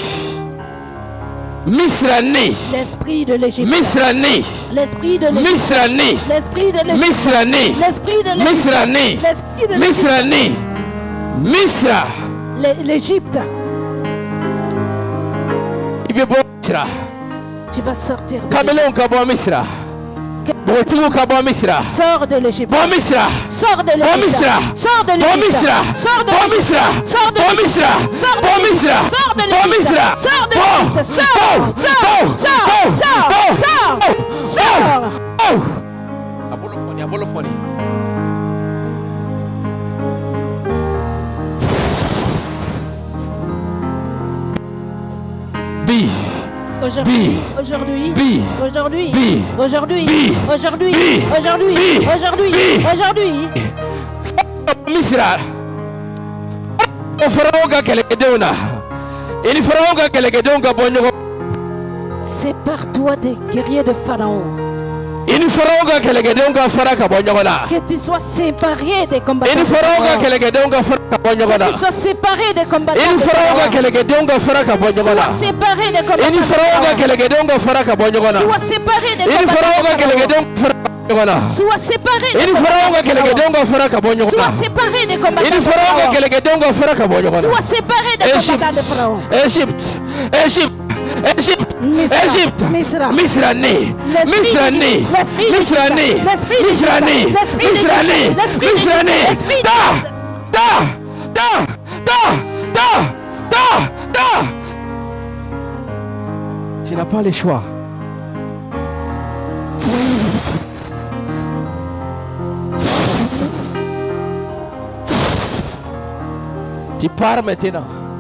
Misrani. L'esprit de l'Égypte. Misrani. L'esprit de l'Égypte. Misrani. L'esprit de l'Égypte. Misrani. L'esprit de l'Égypte. Misrani. L'esprit de Misrani. Misra. L'Égypte. Il est bon Misra. Tu vas sortir de Camelon Kabo Misra. Botimu Kabo Misra. Sors de l'Égypte. Bon Misra. Sors de l'Égypte. Bon Misra. Sors de Bon l'Égypte. Misra. Sors de Bon l'Égypte. Misra. Sors de Bon l'Égypte. Misra. Sors de Bon l'Égypte. Misra. Sors de Bon l'Égypte. Misra. Sors de Bon. l'Égypte. Sors. Bon. Sors. Bon. Sors. Bon. Sors. Bon. Sors. Sors. Oh. Abolofoni, abolofoni. Bi. Aujourd'hui, aujourd'hui, aujourd'hui, aujourd'hui, aujourd'hui, aujourd'hui, aujourd'hui, aujourd'hui. Misra. Ofaraoga kelegedeuna. Ini faraoga kelegedeunga bonyogo. Sépare-toi des guerriers de Pharaon. Ini faraoga kelegedeunga faraka bonyogona. Que tu sois séparé des combattants. Ini faraoga kelegedeunga faraka bonyogona. Que tu sois séparé des combattants. Ini faraoga kelegedeunga faraka bonyogona. Sois séparé des combattants. Ini faraoga kelegedeunga faraka bonyogona. Sois séparé des Ini combattants. faraoga kelegedeunga faraka bonyogona. Sois séparé des Ini faraoga kelegedeunga faraka bonyogona. Sois séparé des combattants. Ini faraoga kelegedeunga faraka bonyogona. Sois séparé des combattants de Pharaon. Égypte, Égypte, Égypte, Égypte, Misra, Misrani, Misrani, Misrani, Misrani, Misrani, Misrani, da, da, da, da, da, da, da. Tu n'as pas le choix. Tu pars maintenant.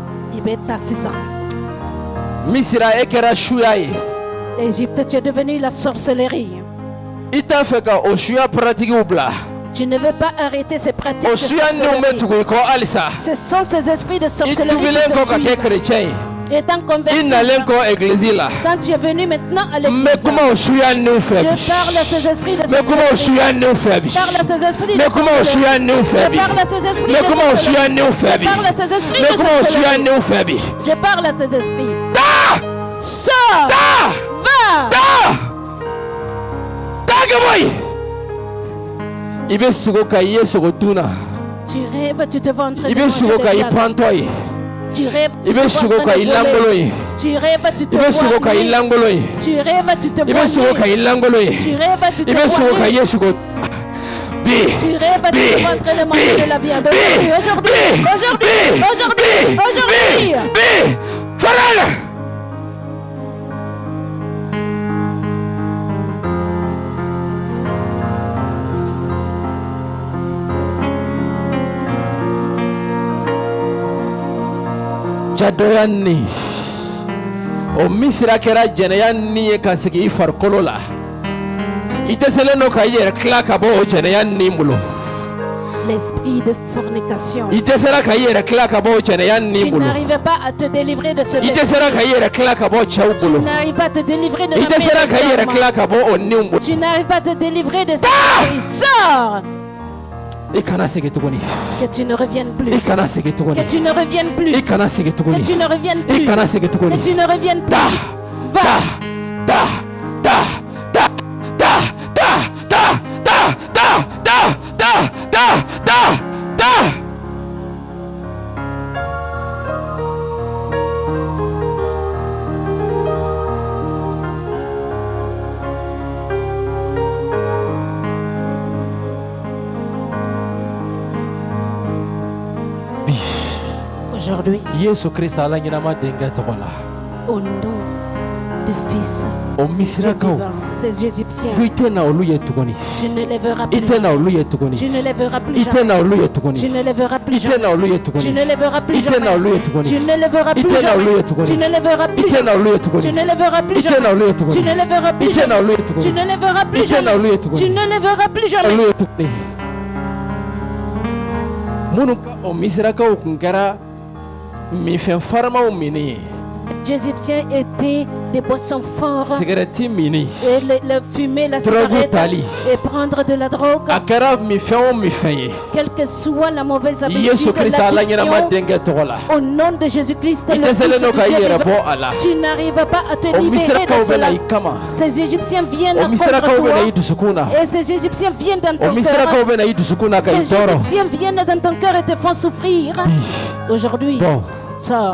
Misra ekera shuyaye. L'Égypte, tu es devenu la sorcellerie. Ita feka oshuya pratique oubla. Tu ne veux pas arrêter ces pratiques de Oshuya sorcellerie. nume ko alisa. Ce sont ces esprits de sorcellerie Itubile qui ko te ka suivent. chrétien. Étant converti, Inalenko église là. quand tu es venu maintenant à Mais l'église, comment oshuya nu je febi? parle à ces esprits de Mais comment sorcellerie. oshuya nu febi? Je parle à ces esprits de Mais comment sorcellerie. oshuya nu Je febi? parle à ces esprits Mais de comment oshuya sorcellerie. nu Je febi? parle à ces esprits Mais de comment oshuya sorcellerie. nu febi? Je parle à ces esprits. Da! Sors! Da! Va! Da! Da boy! Ibe sugoka yeso gotuna. Tu rêves, tu te vois en train de Ibe manger sugoka des viandes. ipantoy. Tu rêves, tu te Ibe vois en sugoka train de voler. ilangoloy. Tu rêves, tu te Ibe vois sugoka nu. ilangoloy. Tu rêves, tu te Ibe vois sugoka nu. ilangoloy. Tu rêves, tu te Ibe vois sugoka nu. yeso got. Bi. Tu rêves, tu te vois en train de manger de la viande. Aujourd'hui, aujourd'hui, aujourd'hui, aujourd'hui, aujourd'hui. Bi. Farala. Jadoyanni. O misira kera jeneyanni ye kasigi ifarkolo la. Ite seleno ka yere kla ka bo jeneyanni mulo. L'esprit de fornication. Ite sera ka yere kla ka bo jeneyanni Tu mulo. n'arrives pas à te délivrer de ce Ite péché. sera ka yere kla ka bo Tu chawbulo. n'arrives pas à te délivrer de la Ite sera ka yere main kla ka bo onni mulo. Tu n'arrives pas à te délivrer de ce péché. Sors! Que tu ne reviennes plus. Que tu ne reviennes plus. Que tu ne reviennes plus. Que tu ne reviennes plus. Va. Da. Da. Da. Da. Da. Da. Da. Da. Da. Da. Da. Da. Aujourd'hui, au nom du Fils du vivant, ces Égyptiens, tu ne lèveras plus jamais. Tu ne lèveras plus jamais. Tu ne lèveras plus jamais. Tu ne lèveras plus jamais. Tu ne lèveras plus jamais. Tu ne lèveras plus jamais. Tu ne lèveras plus jamais. Tu ne lèveras plus jamais. Tu ne lèveras plus jamais. Tu ne lèveras plus jamais. Munuka o misirakaw kun kɛra minfɛn faramaw mini. Les Égyptiens étaient des boissons fortes. Cigarette mini. Et le, le fumer la cigarette et prendre de la drogue. A kɛra minfɛn o minfɛn ye. Quelle que soit la mauvaise habitude, Yesu Christ ala ɲɛnama denkɛ tɔgɔ la. Au nom de Jésus-Christ, le Fils de Dieu, tu n'arrives pas à te libérer de cela. Ces Égyptiens viennent contre toi. Et ces Égyptiens viennent dans ton cœur. Ces Égyptiens viennent dans ton cœur et te font souffrir. Aujourd'hui, sors.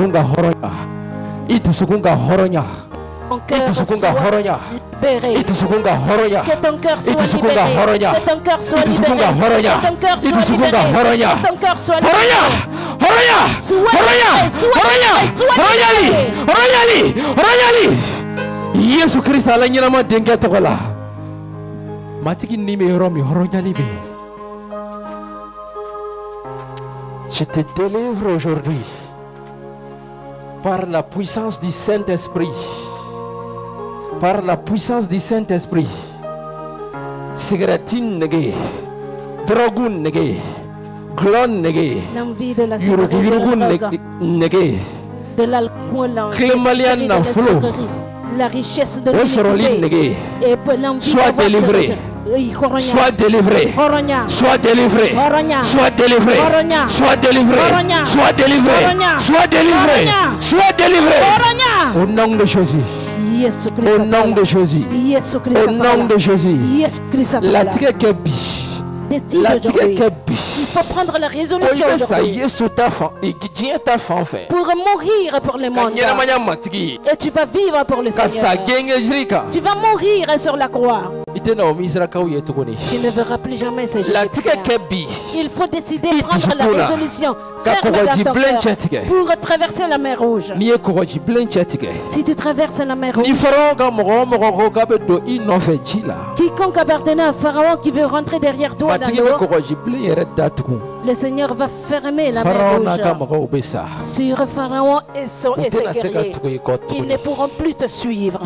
Ton cœur soit libéré. Que ton cœur soit libéré. Que ton cœur soit libéré. Que ton cœur soit libéré. Que ton cœur soit libéré. Yesu Christ ala ɲɛnama denkɛ tɔgɔ la. Matigi ni bɛ yɔrɔ min hɔrɔnyali bɛ yen. Je te délivre aujourd'hui par la puissance du Saint-Esprit. Par la puissance du Saint-Esprit. Cigarette nege, drogue nege, glon nege, yurugu nege, de l'alcool, la richesse de l'humanité, sois délivré. Sois délivré. Sois délivré. Sois délivré. Sois délivré. Sois délivré. Sois délivré. Sois délivré. Au nom de Jésus. Au nom de Jésus. Au nom de Jésus. La tigre kebi. La tigre kebi. Il faut prendre la résolution aujourd'hui pour mourir pour le monde. Et tu vas vivre pour le Seigneur. Tu vas mourir sur la croix. Tu ne verras plus jamais ces Égyptiens. Il faut décider, prendre la résolution, faire le dans ton cœur pour traverser la mer Rouge. Si tu traverses la mer Rouge, quiconque appartenait à Pharaon qui veut rentrer derrière toi dans l'eau, le Seigneur va fermer la mer Rouge sur Pharaon et, son, et ses guerriers. Ils ne pourront plus te suivre.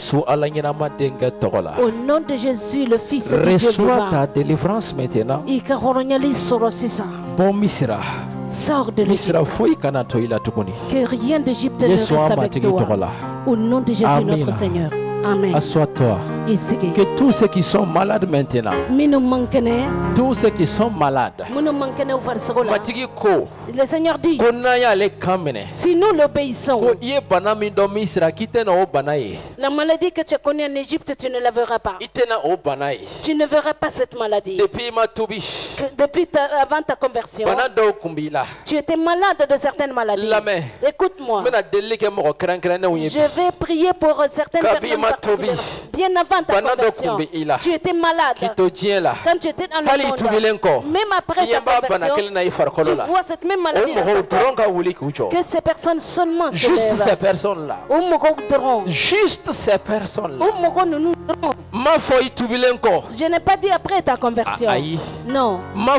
Au nom de Jésus, le Fils de Dieu, reçois ta délivrance maintenant. Bon misira. Sors de l'Égypte. Que rien d'Égypte ne reste avec toi. Au nom de Jésus, Amina. Notre Seigneur. Amen. Assois-toi. Que tous ceux qui sont malades maintenant, tous ceux qui sont malades, le Seigneur dit, si nous l'obéissons, la maladie que tu connais en Égypte, tu ne la verras pas. Tu ne verras pas cette maladie. Que depuis ta, avant ta conversion, tu étais malade de certaines maladies. Écoute-moi. Je vais prier pour certaines personnes particulières. Bien avant ta conversion, tu étais malade. Quand tu étais dans le monde, même après ta conversion, tu vois cette même maladie. Que ces personnes seulement se juste lèvent. ces personnes-là. Juste ces personnes-là. Je n'ai pas dit après ta conversion. Non.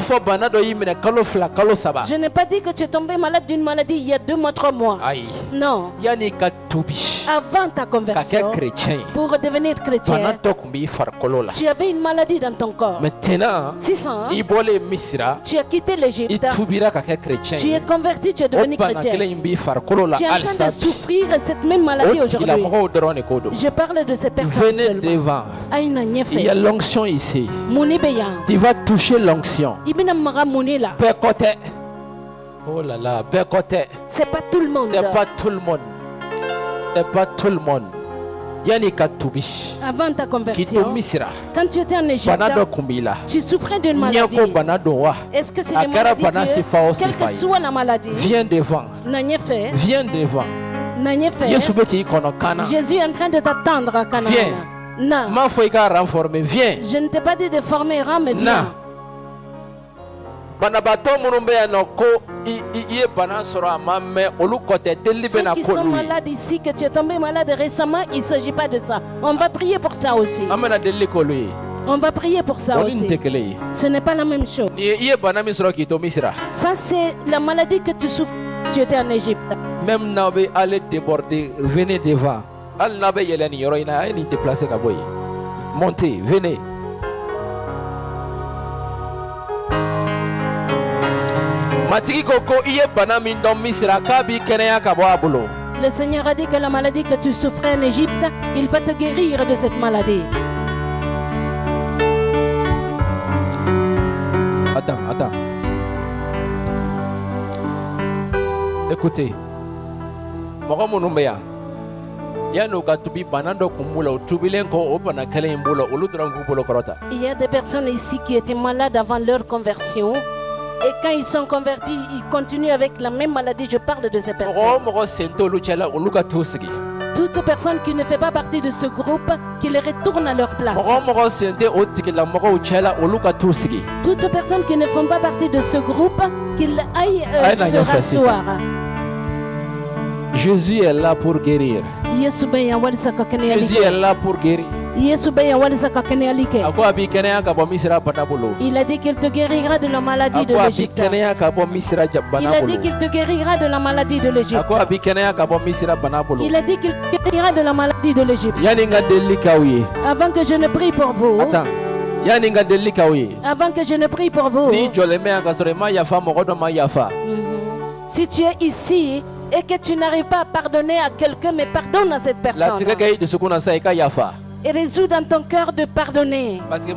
Je n'ai pas dit que tu es tombé malade d'une maladie il y a deux mois, trois mois. Non. Avant ta conversion, pour devenir chrétien, tu avais une maladie dans ton corps. Maintenant, c'est ça, hein? Tu as quitté l'Égypte. Tu es converti, tu es devenu chrétien. Tu es en train de souffrir cette même maladie aujourd'hui. Je parle de ces personnes Venez seulement. devant. Il y a l'onction ici. Tu vas toucher l'onction. Père côté. Oh là là, Père côté. C'est pas tout le monde. C'est pas tout le monde. C'est pas tout le monde. Avant ta conversion, quand tu étais en Égypte, tu souffrais d'une maladie. Est-ce que c'est une maladie de Dieu? Quelle que soit la maladie, viens devant. Viens devant. Jésus est en train de t'attendre à Canaan. Viens. Non. Viens. Je ne t'ai pas dit de former un, mais viens. Ceux qui sont malades ici, que tu es tombé malade récemment, il ne s'agit pas de ça. On va prier pour ça aussi. On va prier pour ça aussi. Ce n'est pas la même chose. Ça, c'est la maladie que tu souffres. Tu étais en Égypte. Même Nabé allait déborder, venez devant. Al Nabé Yelani Yoroina, il était placé à Boy. Montez, venez. Le Seigneur a dit que la maladie que tu souffrais en Égypte, il va te guérir de cette maladie. Attends, attends. Écoutez. Il y a des personnes ici qui étaient malades avant leur conversion. Et quand ils sont convertis, ils continuent avec la même maladie. Je parle de ces personnes. Toute personne qui ne fait pas partie de ce groupe, qui les retourne à leur place. Toute personne qui ne font pas partie de ce groupe, qu'ils aillent euh, se rasseoir. Jésus est là pour guérir. Jésus est là pour guérir. Il a dit qu'il te guérira de la maladie de l'Égypte. Il a dit qu'il te guérira de la maladie de l'Égypte. Il a dit qu'il te guérira de la maladie de l'Égypte. Avant que je ne prie pour vous. Attends. Avant que je ne prie pour vous. Si tu es ici et que tu n'arrives pas à pardonner à quelqu'un, mais pardonne à cette personne. Et résous dans ton cœur de pardonner. Parce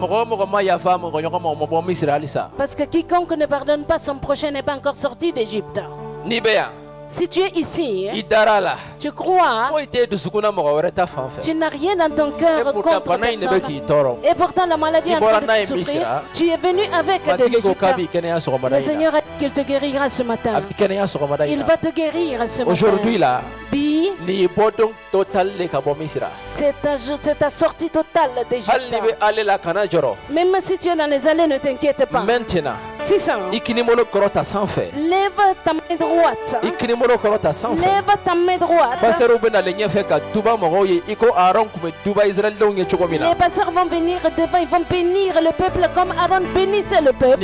que quiconque ne pardonne pas, son prochain n'est pas encore sorti d'Égypte. Si tu es ici, tu crois, tu n'as rien dans ton cœur contre personne. Et pourtant la maladie est en train de te souffrir. Tu es venu avec de l'Égypte. Le Seigneur a dit qu'il te guérira ce matin. Il va te guérir ce matin. Aujourd'hui là, c'est ta, ta sortie totale d'Égypte. Même si tu es dans les allées, ne t'inquiète pas. Maintenant, si ça, lève ta main droite. Lève ta main droite. Les pasteurs vont venir devant, ils vont bénir le peuple comme Aaron bénissait le peuple.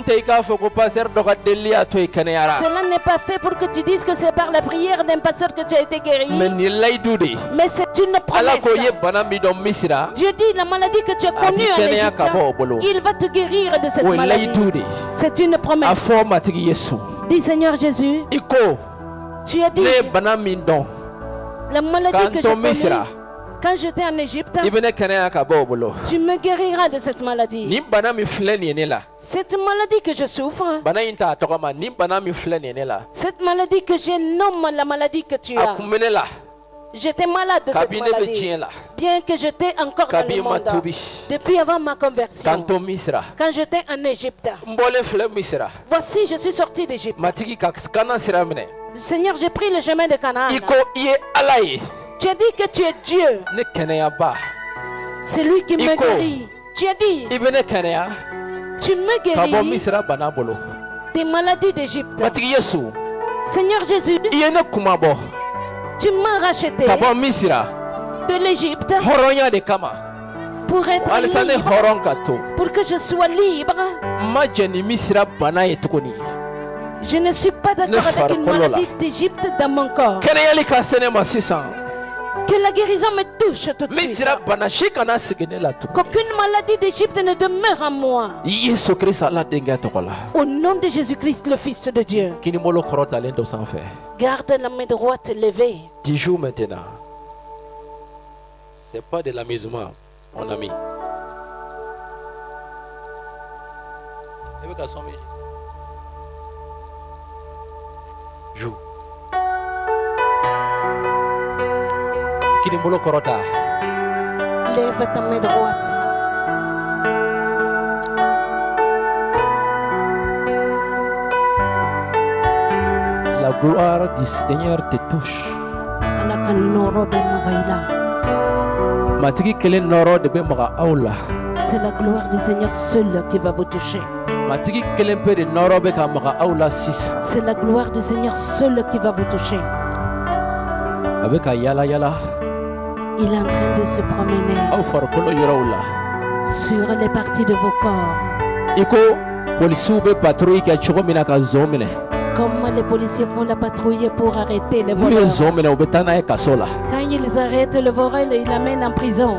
Cela n'est pas fait pour que tu dises que c'est par la prière d'un pasteur que tu as été guéri. Mais c'est une promesse. Dieu dit la maladie que tu as connue en Égypte, il va te guérir de cette maladie. C'est une promesse. Dis Seigneur Jésus, tu as dit la maladie que j'ai connue quand j'étais en Égypte, tu me guériras de cette maladie. Cette maladie que je souffre, cette maladie que je nomme la maladie que tu as, j'étais malade de cette maladie, bien que j'étais encore dans le monde. Depuis avant ma conversion, quand j'étais en Égypte, voici je suis sorti d'Égypte. Seigneur, j'ai pris le chemin de Canaan. Tu as dit que tu es Dieu. C'est lui qui me guérit. Tu as dit, tu me guéris des maladies d'Égypte. Seigneur Jésus, tu m'as racheté de l'Égypte pour être libre, pour que je sois libre. Je ne suis pas d'accord avec une maladie d'Égypte dans mon corps. Que la guérison me touche tout de suite. Qu'aucune maladie d'Égypte ne demeure en moi. Au nom de Jésus-Christ, le Fils de Dieu. Garde la main droite levée. Tu joues maintenant. C'est pas de l'amusement. mon ami. Joue. Kinimbolo korota. Lève ta main droite. La gloire du Seigneur te touche. C'est la gloire du Seigneur seul qui va vous toucher. C'est la gloire du Seigneur seul qui va vous toucher. Il est en train de se promener sur les parties de vos corps. Comme les policiers font la patrouille pour arrêter les voleurs. Quand ils arrêtent le voleur, ils l'amènent en prison.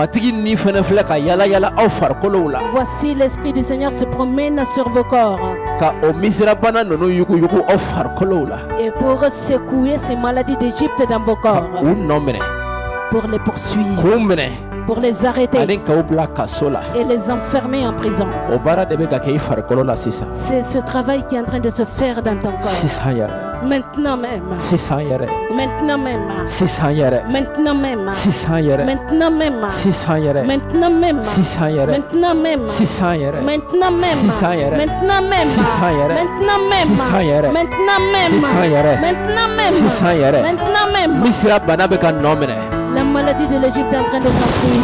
Voici l'Esprit du Seigneur se promène sur vos corps. Et pour secouer ces maladies d'Égypte dans vos corps. Pour les poursuivre. Pour les arrêter et les enfermer en prison. C'est ce travail qui est en train de se faire dans ton corps. Maintenant même. Maintenant même. Maintenant même. Maintenant même. Maintenant même. Maintenant même. Maintenant même. Maintenant même. Maintenant même. Maintenant même. Maintenant même. La maladie de l'Égypte est en train de s'enfuir.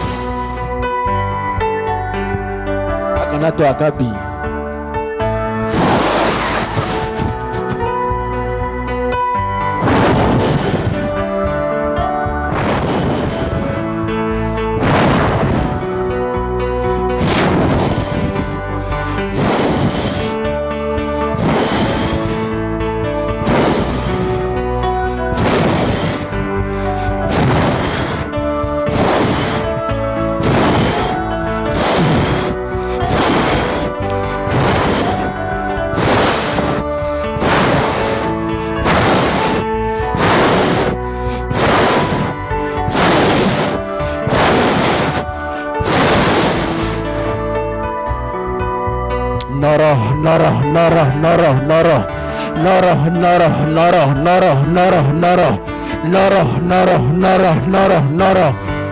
Noro, noro, noro, noro, noro, noro, noro, noro, noro, noro, noro, noro, noro, noro, noro, noro.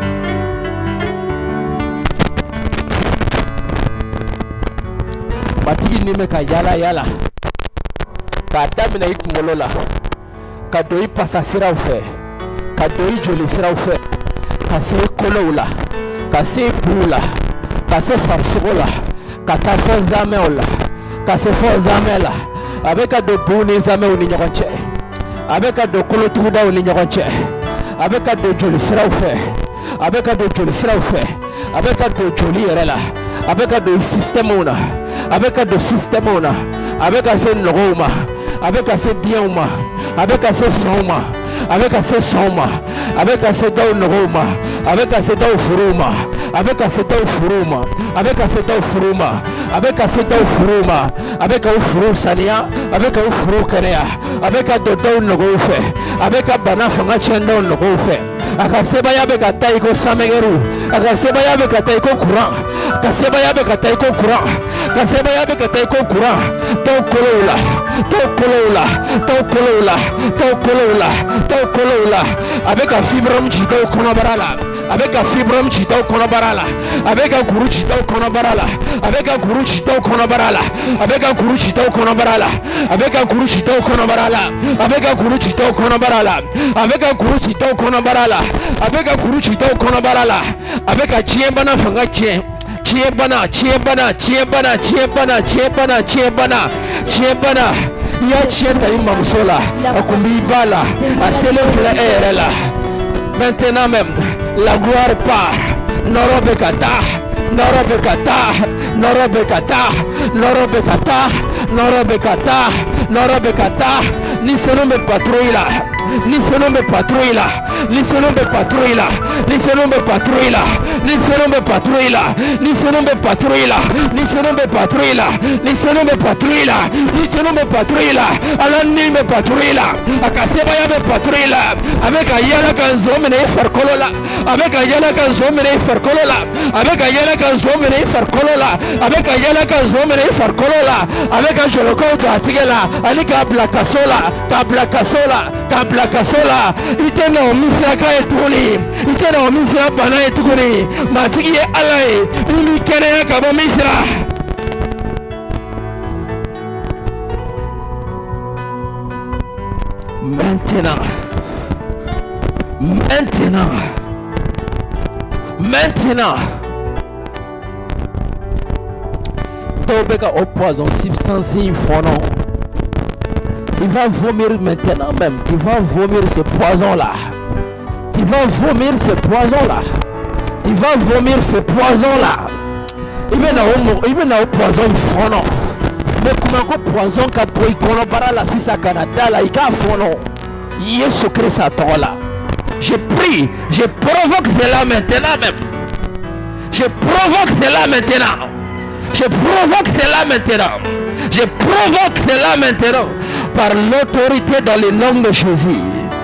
Matigi nime ka yala yala. Ka damina ikungolo la. Ka doi pasa siraw fe. Ka doi joli siraw fe. Ka se kolo la. Ka se bula. Ka se farsigo la. Ka ta fo zame la. Ka se fo zame la. Avec de buni zame ou nyokonche. Avec de kolo tuda ou nyokonche. Avec de joli siraw fe. Avec de joli siraw fe. Avec de joli erela. Avec de système ona. Avec de système ona. Avec assez noroma. Avec assez bien oma. Avec assez soma. Avec assez soma. Avec assez d'eau noroma. Avec assez d'eau furuma. Avec assez d'eau furuma. Avec assez d'eau furuma. Avec assez d'eau furuma. Avec un furu sania. Avec un furu karea. Avec un dodo norofe. Avec un banafanga chendo norofe. Akaseba yabe kataiko samegeru. Akaseba yabe kataiko courant. Akaseba yabe kataiko courant. Akaseba yabe kataiko courant. Ton kolola. Ton kolola. Ton kolola. Ton kolola. Ton kolola. Avec un fibrom chito konobarala. Avec un fibrom chito konobarala. Avec un guru chito konobarala. Avec un guru chito konobarala. Avec un guru chito konobarala. Avec un guru chito konobarala. Avec un guru chito konobarala. Avec un guru chito konobarala. Avec un guru chito konobarala. Avec un chiembana fanga chien. Chiembana, chiembana, chiembana, chiembana, chiembana, chiembana, chiembana. Ya chienta imamsola. Akumbibala. Asele frère là. Maintenant même, la gloire part. Norobekata. Norobekata, Norobekata, Norobekata, Norobekata, Norobekata, ni selon mes patrouilles là, ni selombe patrouille là, ni selombe patrouille là, ni selombe patrouille là, ni selombe patrouille là, ni selombe patrouille là, ni selombe patrouille là, ni selombe patrouille là, ni selombe patrouille là, ala ni me patrouille là, akaseba ya me patrouille là, avec ayala kanzo mene farkolo là, avec ayala kanzo mene farkolo là, avec ayala kanzo mene farkolo là, avec ayala kanzo mene farkolo là, avec un joloko to atigela, ani ka blakasola, ka blakasola, ka blakasola, itena misaka etuli, itena misaka bana etukuni, matigi alai, ini kene ka ba misra. Maintenant, maintenant, maintenant, Tobeka au poison, substance infonon. Tu vas vomir maintenant même, tu vas vomir ce poison-là. Tu vas vomir ce poison-là. Tu vas vomir ce poison-là. Il vient au poison infonon. Mais comment que poison ka boy kono bara la sisa Canada la ika fono Yesu Christ atola. Je prie, je provoque cela maintenant même. Je provoque cela maintenant. Je provoque cela maintenant. Je provoque cela maintenant par l'autorité dans le nom de Jésus.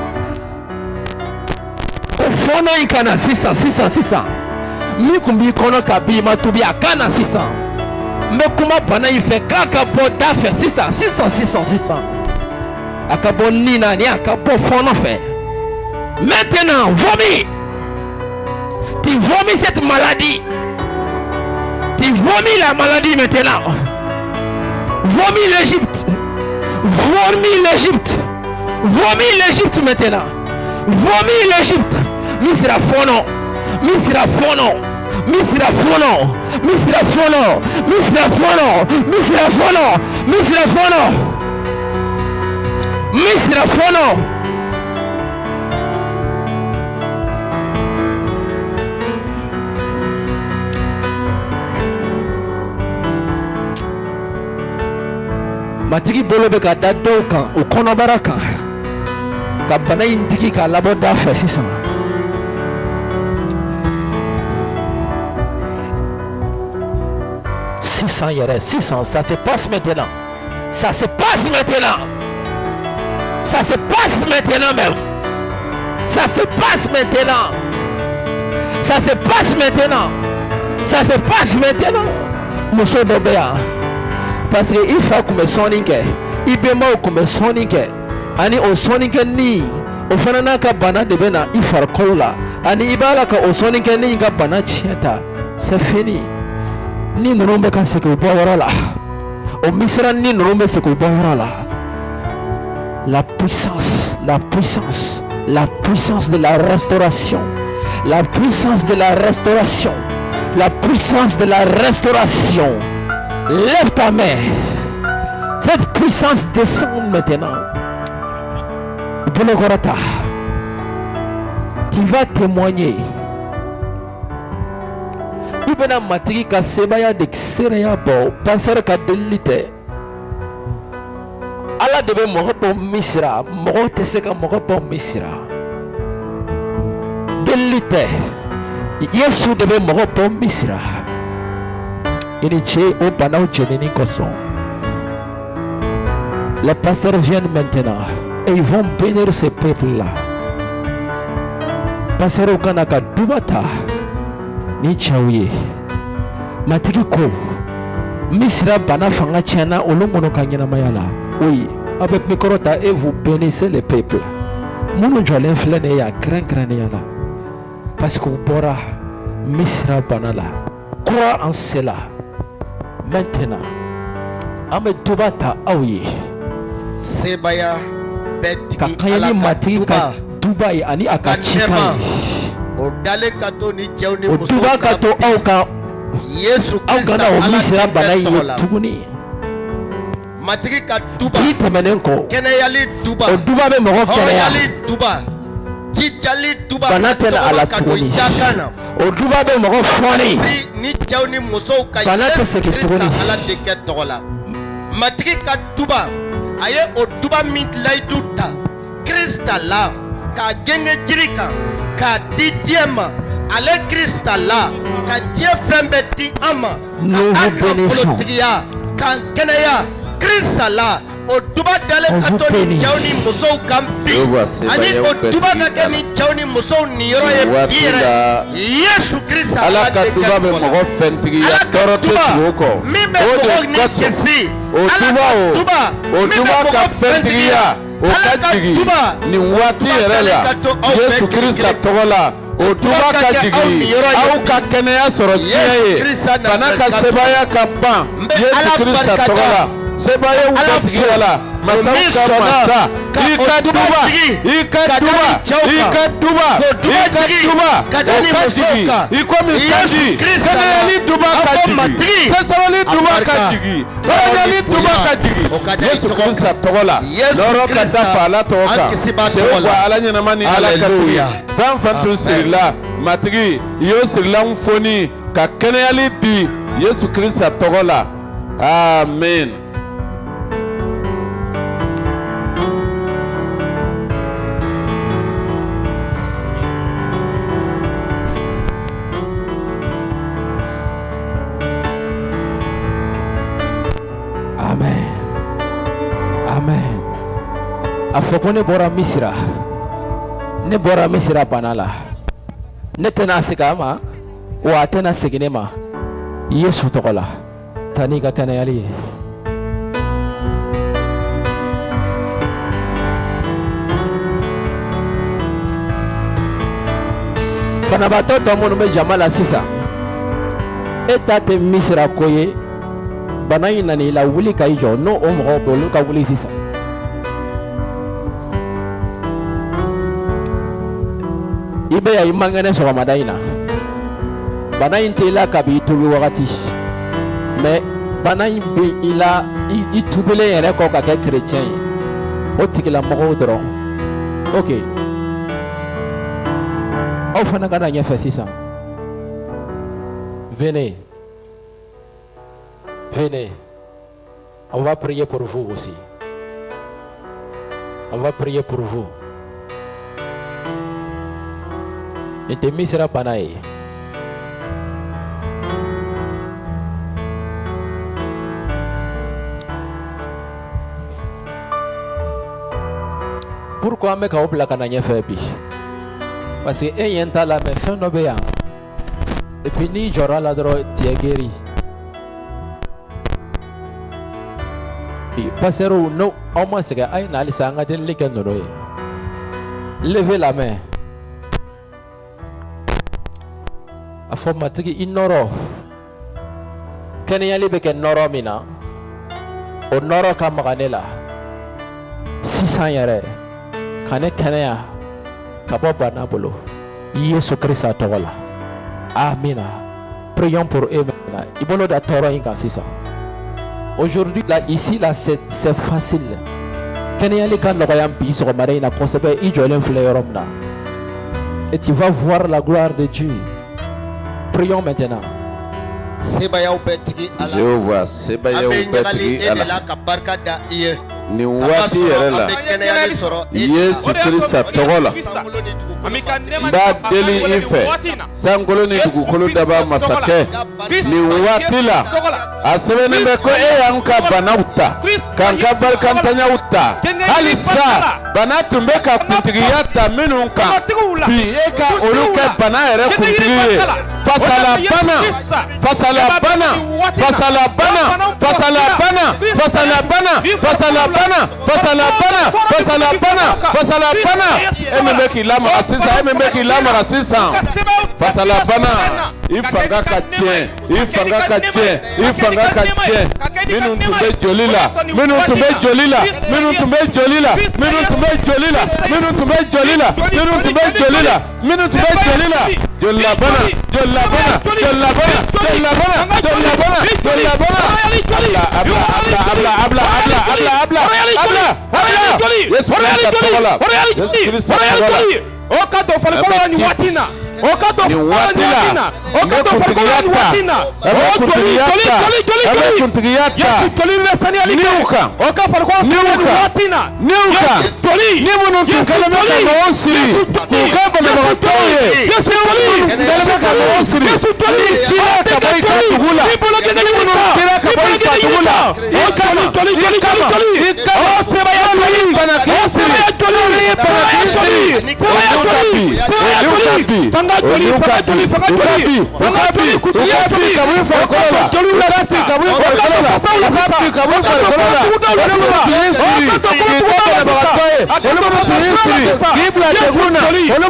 Au fono ikana sisa sisa sisa. Mi kumbi kono kabima tubi akana sisa. Mais comment pendant il fait kakabo d'affaires six cents, six cents, six cents, six cents. Akabo nina ni akabo fono fait. Maintenant, vomis. Tu vomis cette maladie. Tu vomis la maladie maintenant. Vomis l'Égypte. Vomis l'Égypte. Vomis l'Égypte maintenant. Vomis l'Égypte. Misra fono. Misra fono. Misra fono, Misra fono, Misra fono, Misra fono, Misra fono, Misra fono. Matigi bolo be ka da do kan o kono baraka ka bana intiki ka labo da fa sisa. six cents, il y aurait six cents, ça se passe maintenant. Ça se passe maintenant. Ça se passe maintenant même. Ça se passe maintenant. Ça se passe maintenant. Ça se passe maintenant. Monsieur Dobéa. Parce que il faut que me soninke. Il peut me que me soninke. Ani o soninke ni. O fanana ka bana de bena il faut kola. Ani ibala ka o soninke ni ka bana chieta. C'est fini. Ni nombe kan se ko bawara la o misra ni nombe se ko bawara la. La puissance, la puissance, la puissance de la restauration, la puissance de la restauration, la puissance de la restauration. Lève ta main. Cette puissance descend maintenant. Bologorata, tu vas témoigner. Ibena matiki ka sebaya de sereya bo passer ka delite ala debe mogo po misra mogo teseka mogo po misra delite Yesu debe mogo po misra ini che o banao jenini koson. Les pasteurs viennent maintenant et ils vont bénir ce peuple là. Passer au kanaka dubata ni chawiye matiki ko misra bana fanga chana olomono kanyana mayala. Oui, avec Mikorota et vous bénissez le peuple. Mounou jolin flene ya grand grand yana. Parce que vous bora misra bana la. Crois en cela. Maintenant, ame dubata awi. Sebaya betiki kakayani matiki ka Dubai ani akachika. Odale kato ni cheuni musoka kato auka Yesu Kristo ala banai tuguni matiki ka Duba itemenenko kene yali Duba o Duba be mogo kene yali Duba jijali Duba banatela ala tuguni o Duba be mogo foni ni cheuni musoka Yesu Kristo ala deke tola matiki ka Duba aye o Duba mit laiduta Christ Christ là ka genge jirika ka didiema ale Christ là ka Dieu frembeti ama nous vous bénissons kan kenaya Christ là o duba dale katoni jawni muso kambi ani o duba ka ni jawni muso ni yoro ye bire Yesu Christ ala ka duba be mo fentigi ya torote suko mi be mo ni kesi o duba o o duba ka fentigi ya o ka jigi ni wati yere la Yesu Christ togola o duba ka jigi au ka kenea soro tiye bana ka sebaya ka ban Yesu Christ togola sebaye utafiki wala masauka masa ikaduba ikaduba ikaduba ikaduba kadani ikomi sadi kana yali duba kadigi sasa yali duba kadigi kana yali duba kadigi Yesu Kristo togola loro kadafa ala toka sewa ala nyana mani ala katuya fan fan tu sirila matigi yo sirila mfoni ka kana yali di Yesu Kristo togola amen. Afoko ne bora misira ne bora misira panala ne tena sigama wa tena siginema Yesu tokola tani ka kana yali bana bato to mo me jamala sisa eta te misira koye bana ina ni la wuli kai jo no o mo ko lu ka wuli sisa ibe ya imangane so madaina bana intela kabi tubi wakati mais bana imbe ila itubele yere ko ka chrétien o tikila mo dron OK on fana kana nya fait venez venez on va prier pour vous aussi on va prier pour vous. Et te misera panae. Pourquoi me ka opla kananya febi? Parce que e yenta la me fe no be ya. Et puis ni jora la dro tiageri. Pasero no au moins c'est que ay na li sanga den le ken no. Levez la main. Afo matigi inoro Kenya libe ke noro mina o noro ka maganela six cents yare kane Kenya kabo bana bolo Yesu Christ togola amina. Prions pour eux maintenant ibolo da toro inga sisa aujourd'hui là ici là c'est c'est facile Kenya li kan loyam bi so mare na concept i jolen fleyoromna et tu vas voir la gloire de Dieu. Prions maintenant. Jéhovah, Sebaya ubetigi ala. Ni wati yerela. Yesu Kristo togola. Ba deli ife. Sangolo ni tukukulu daba masake. Ni wati la. Asebene beko e yanka banauta. Kanka barkantanya uta. Halisa banatumeka kuntigiyata minunka. Bi eka oluke bana ere kuntigiye. Face à la bana, face à la bana, face à la bana, face à la bana, face à la bana, face à la bana, face à la bana, face à la bana, face à la bana. Et même qui l'a marasisa, et même qui l'a marasisa. Face à la bana, il fanga katien, il fanga katien, il fanga katien. Mais nous tombons jolila, mais nous tombons jolila, mais nous tombons jolila, mais nous tombons jolila, mais nous tombons jolila, mais nous tombons jolila, mais nous tombons jolila. Jolla bana, jolla bana, jolla bana, jolla bana, jolla bana, jolla bana. Habla, habla, habla, habla, habla, habla, habla, habla, habla. Yesu Kristo togola. Yesu Kristo togola. O kato fale kola ni watina. ni watila ni kuntigiyata abe kuntigiyata abe kuntigiyata niuka niuka niuka ni munu tukalama kama osiri kukaba na matoye Yesu toli tukalama kama osiri chira kabai katugula ni munu chira kabai katugula ikama ikama ikama sema ya toli bana kiasiri toli bana kiasiri sema ya toli sema ya toli fanga toli fanga toli fanga toli fanga toli kutia toli kabui farkola toli urasi kabui farkola safi kabui farkola kibla teguna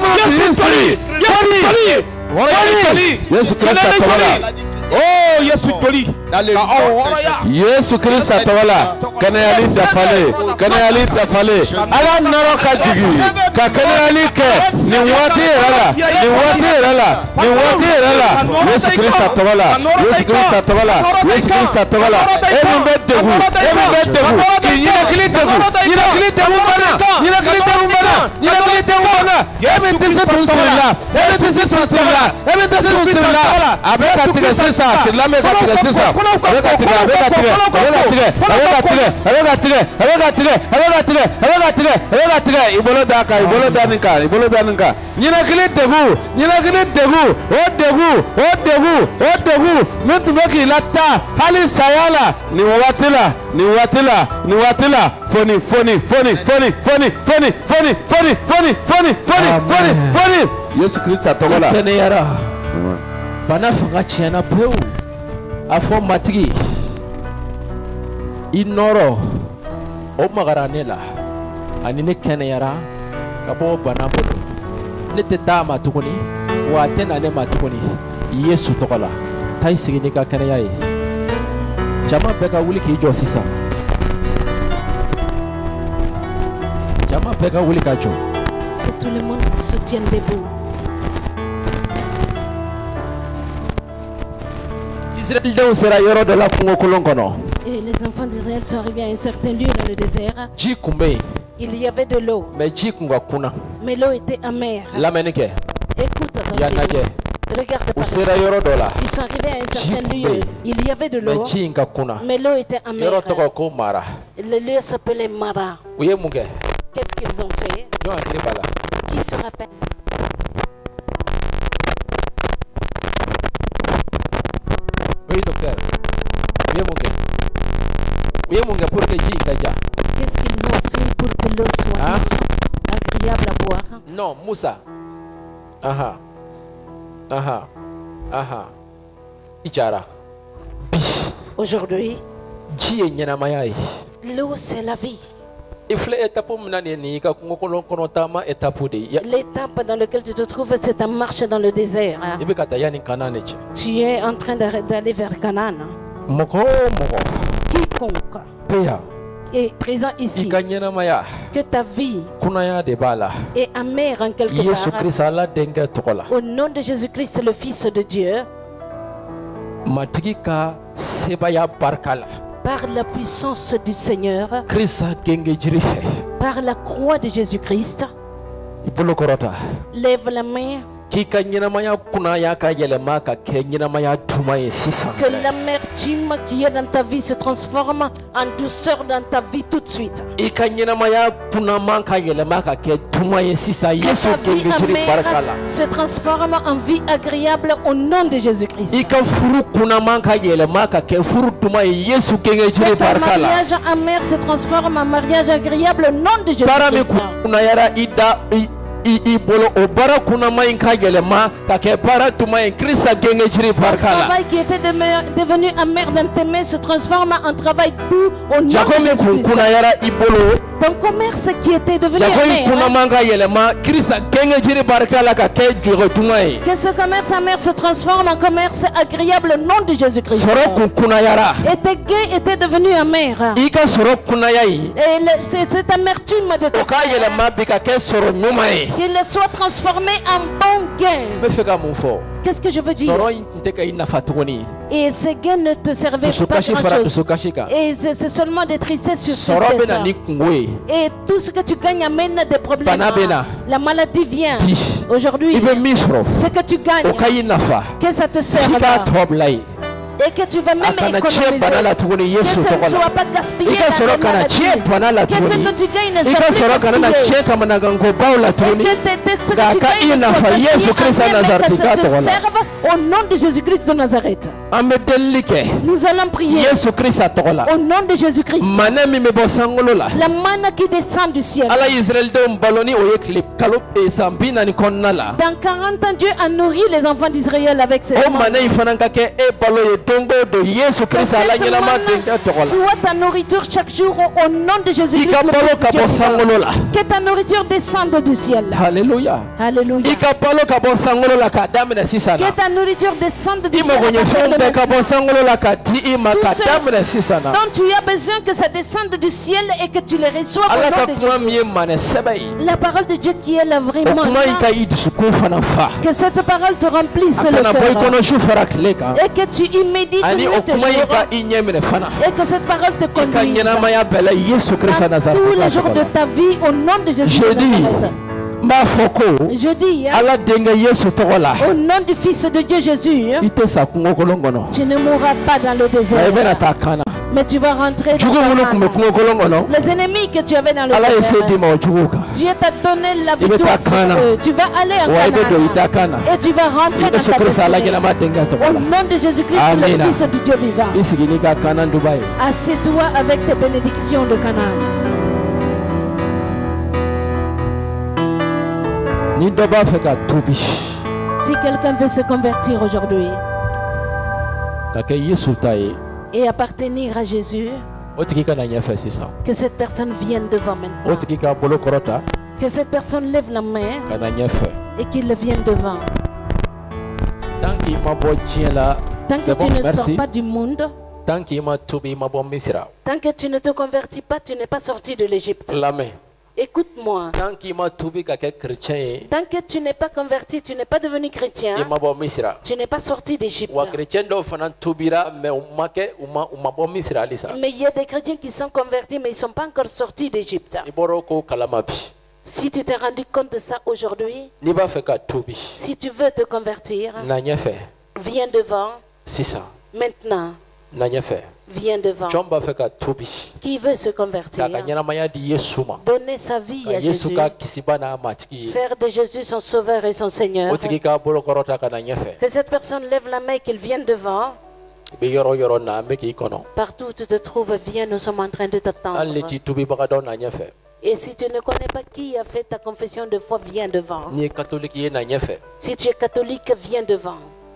Yesu Kristo tawala. Oh Yesu toli. Yesu Kristo tawala. Kana yali dafale, kana yali dafale. Ala naro kajigi. Ka kana yali ke ni wati rala, ni wati rala, ni wati rala. Yesu Kristo tawala. Yesu Kristo tawala. Yesu Kristo tawala. Emi bedegu, emi bedegu. Yina kilitegu, yina kilitegu bana, yina kilitegu bana, yina kilitegu bana. Emi tise tunsila, emi tise tunsila, emi tise tunsila. Abeka tige sisa, kilame ka tige sisa. Abeka tige, abeka tige, abeka tige, abeka tige, abeka tige, abeka tige, abeka tige, abeka tige, abeka tige. Ibolo daka, ibolo daninka, ibolo daninka. Yina kilitegu, yina kilitegu. O degu, o degu, o degu. Mitu beki lata, hali sayala. Ni watila, ni watila, ni watila. Foni, foni, foni, foni, foni, foni, foni, foni, foni, foni, foni, foni, foni. Yesu Kristo togola. Kene yara. Bana fanga chena peu. Afo matigi. Inoro. O magaranela. Anine kene yara. Kabo bana bodo. Nete tama tukuni. Wa tena ne matukuni. Yesu togola. Tai sigini ka kene yae. Jama beka wuli ki jo sisa. Jama beka wuli ka jo. Que tout le monde se tienne debout. Israël donc sera yoro de la Congo kolongono. Et les enfants d'Israël sont arrivés à un certain lieu dans le désert. Jikumbe. Il y avait de l'eau. Mais jikunga kuna. Mais l'eau était amère. La menike. Écoute, Yanage. regarde par Usera yoro dola. Ils sont arrivés à un certain lieu. Il y avait de l'eau. Mais jinga kuna. Mais l'eau était amère. Yoro toko ko mara. Le lieu s'appelait Mara. Uye munge. Qu'est-ce qu'ils ont fait? Yo akiri bala. Qui se rappelle? Oui docteur. Uye munge. Uye munge pour que jinga ja. Qu'est-ce qu'ils ont fait pour que l'eau soit Hein? agréable à boire? Non, Moussa. Aha. Aha. Aha. Ichara. Aujourd'hui, Ji nyana mayai. l'eau c'est la vie. Ifle etapo mnani ni ka kungo kolon kono tama etapo de. Ya- L'étape dans laquelle tu te trouves, c'est ta marche dans le désert. hein. Ibe kata yani kanane che. Tu es en train d'arr- d'aller vers Canaan. Moko moko. Quiconque Peya. est présent ici, Ika nyana maya. que ta vie Kuna ya de bala. est amère en quelque Yesu part. Christ ala denga tokola. Au nom de Jésus-Christ, le Fils de Dieu, Matigi ka sebaya barkala. par la puissance du Seigneur, Christ genge jirife. par la croix de Jésus-Christ, Ibolo korota. lève la main, Kika nyana maya kuna ya ka yelema ka ke nyana maya tuma ye sisan. que l'amertume qui est dans ta vie se transforme en douceur dans ta vie tout de suite. Ika nyana maya kuna man ka yelema ka ke tuma ye sisan. Que Yesu ta vie genge jiri barkala. amère se transforme en vie agréable au nom de Jésus-Christ. Ika furu kuna man ka yelema ka ke furu tuma ye Yesu genge jiri Que ton barkala. mariage amer se transforme en mariage agréable au nom de Parami Jésus-Christ. kuna yara ida i i i bolo o bara kuna man ka yelema ka ke para tuma ye Christ genge jiri Le barkala. travail qui était deme- devenu amer dans tes mains se transforme en travail doux au nom de Jakomi Jésus-Christ. kuna yara ibolo. Ton commerce qui était devenu Jakomi kuna amer, man ka yelema Christ genge jiri barkala ka ke jure tuma ye. que ce commerce amer se transforme en commerce agréable au nom de Jésus-Christ. Soro kun kuna yara. Et tes gains étaient devenus amers. Ika soro kuna yayi. Et le- c'est cette amertume de ton O ka yelema bi ka ke soro nyuma ye. qu'il soit transformé en bon gain. Me fɛ ka mun fɔ Qu'est-ce que je veux dire? sɔrɔ in tun tɛ ka i nafa tuguni Et ces gains ne te servaient pas grand-chose. Et c'est seulement des tristesses sur tristesse. Et tout ce que tu gagnes amène des problèmes. La maladie vient. Aujourd'hui, ce que tu gagnes, que ça te sert et que tu vas même économiser, que ça ne soit pas gaspillé dans la maladie, que ce que tu gagnes ne soit pas gaspillé, et que ce que tu gagnes ne soit pas gaspillé, que ça te serve au nom de Jésus-Christ de Nazareth. Nous allons prier au nom de Jésus-Christ. La manne qui descend du ciel. Dans quarante ans, Dieu a nourri les enfants d'Israël avec cette manne. Soit ta nourriture chaque jour au nom de Jésus-Christ. Que ta nourriture descende du ciel. Alléluia. Alléluia. Que ta nourriture descende du ciel. Donc tu as besoin que ça descende du ciel et que tu les reçoives au nom de Dieu. La parole de Dieu qui est là vraiment. Que cette parole te remplisse le cœur. Et que tu immédites et que cette parole te conduise à tous les jours de ta vie au nom de Jésus de Nazareth. Je dis au nom du Fils de Dieu Jésus, tu ne mourras pas dans le désert, mais tu vas rentrer dans Canaan. Les ennemis que tu avais dans le désert, Dieu t'a donné la victoire sur eux. Tu vas aller en Canaan et tu vas rentrer dans ta destinée. Au nom de Jésus-Christ, le Fils de Dieu vivant. Assieds-toi avec tes bénédictions de Canaan. Si quelqu'un veut se convertir aujourd'hui et appartenir à Jésus, que cette personne vienne devant maintenant. Que cette personne lève la main et qu'il vienne devant. Tant que tu ne sors pas du monde, tant que tu ne te convertis pas, tu n'es pas sorti de l'Égypte. Écoute-moi. Tant que tu n'es pas converti, tu n'es pas devenu chrétien, tu n'es pas sorti d'Égypte. Mais il y a des chrétiens qui sont convertis, mais ils ne sont pas encore sortis d'Égypte. Si tu t'es rendu compte de ça aujourd'hui, si tu veux te convertir, viens devant. Maintenant. Viens devant. Qui veut se convertir, donner sa vie à Jésus, faire de Jésus son sauveur et son Seigneur. Que cette personne lève la main et qu'il vienne devant. Partout où tu te trouves, viens, nous sommes en train de t'attendre. Et si tu ne connais pas qui a fait ta confession de foi, viens devant. Si tu es catholique, viens devant.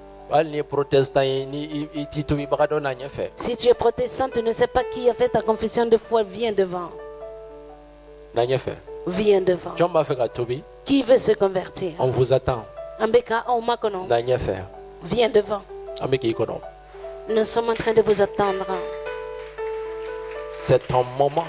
Si tu es protestant, tu ne sais pas qui a fait ta confession de foi, viens devant. Viens devant. Qui veut se convertir? On vous attend. Viens devant. Nous sommes en train de vous attendre. C'est ton moment.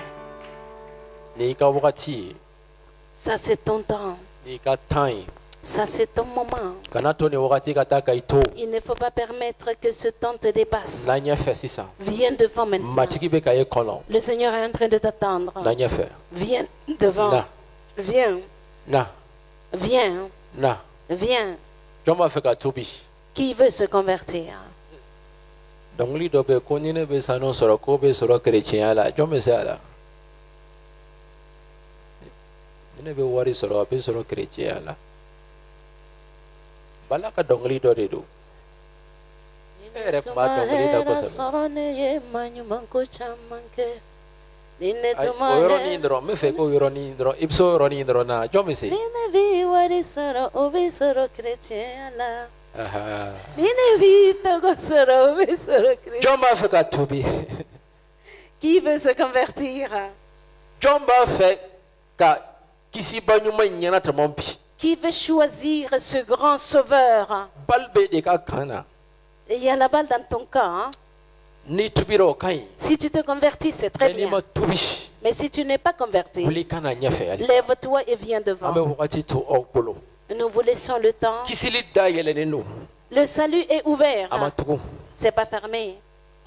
Ça c'est ton temps. Ça c'est ton moment. Il ne faut pas permettre que ce temps te dépasse. Viens devant maintenant. Le Seigneur est en train de t'attendre. Viens devant. Viens. Viens. Viens. Qui veut se convertir? Balaka dongli do de do. Oyoni ndro me fe ko oyoni ndro ipso oyoni ndro na jomisi. Nine vi wari soro obi soro chrétien la. Aha. Nine vi togo soro obi soro chrétien. Jomba fe ka tubi. Qui veut se convertir? Jomba fe ka kisi banyuma nyana tamompi. Qui veut choisir ce grand sauveur? Il y a la balle dans ton camp. Hein? Si tu te convertis, c'est très bien. Mais si tu n'es pas converti, lève-toi et viens devant. Nous vous laissons le temps. Le salut est ouvert. C'est pas fermé.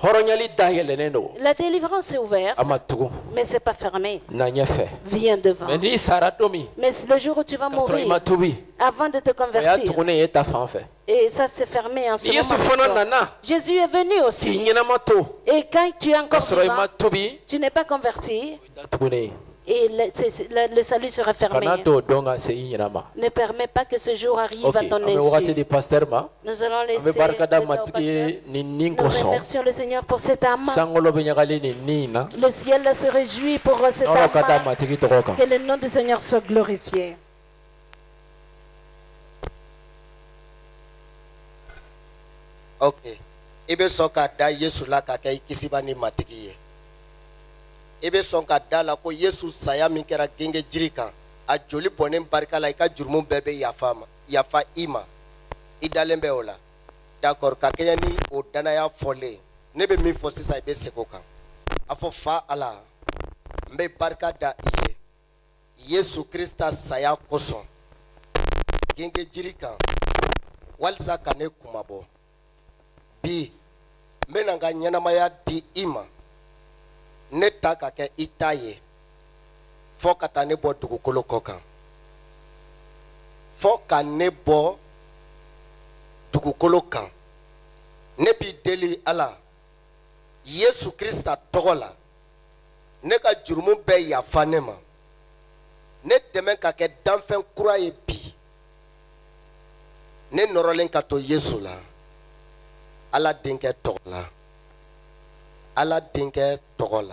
La délivrance est ouverte, mais c'est pas fermé. Viens devant. Mais le jour où tu vas mourir, avant de te convertir, et ça s'est fermé en ce moment. Jésus est venu aussi. Et quand tu es encore vivant, tu n'es pas converti, et le, le, le salut sera fermé. Ne permets pas que ce jour arrive okay. à ton insu. Nous allons laisser le Nous remercions le Seigneur pour cet âme. Le ciel se réjouit pour cet âme. Que le nom du Seigneur soit glorifié. Ok. Ibe soka da Yesu la kakai kisibani matiki. Ebe sonka dala ko Yesu saya min kɛra genge jiri kan a joli bɔnnen barika la i ka jurumu bɛɛ bɛ yafa ma yafa i ma i dalen bɛ o la d'accord ka kɛɲɛ ni o danaya fɔlen ne bɛ min fɔ sisan i bɛ segin o kan a fɔ fa Ala n bɛ barika da i ye Yesu Krista saya kosɔn genge jiri kan walisa ka ne kumabɔ bi n bɛna n ka ɲɛnamaya di i ma ne ta ka kɛ i ta ye fɔ ka taa ne bɔ dugukolo kɔ kan fɔ ka ne bɔ dugukolo kan ne b'i deli Ala Yesu Krista tɔgɔ la ne ka jurumu bɛɛ yafa ne ma ne dɛmɛ ka kɛ danfɛn kura ye bi ne nɔrɔlen ka to Yesu la Ala denkɛ tɔgɔ la Ala denkɛ tɔgɔ la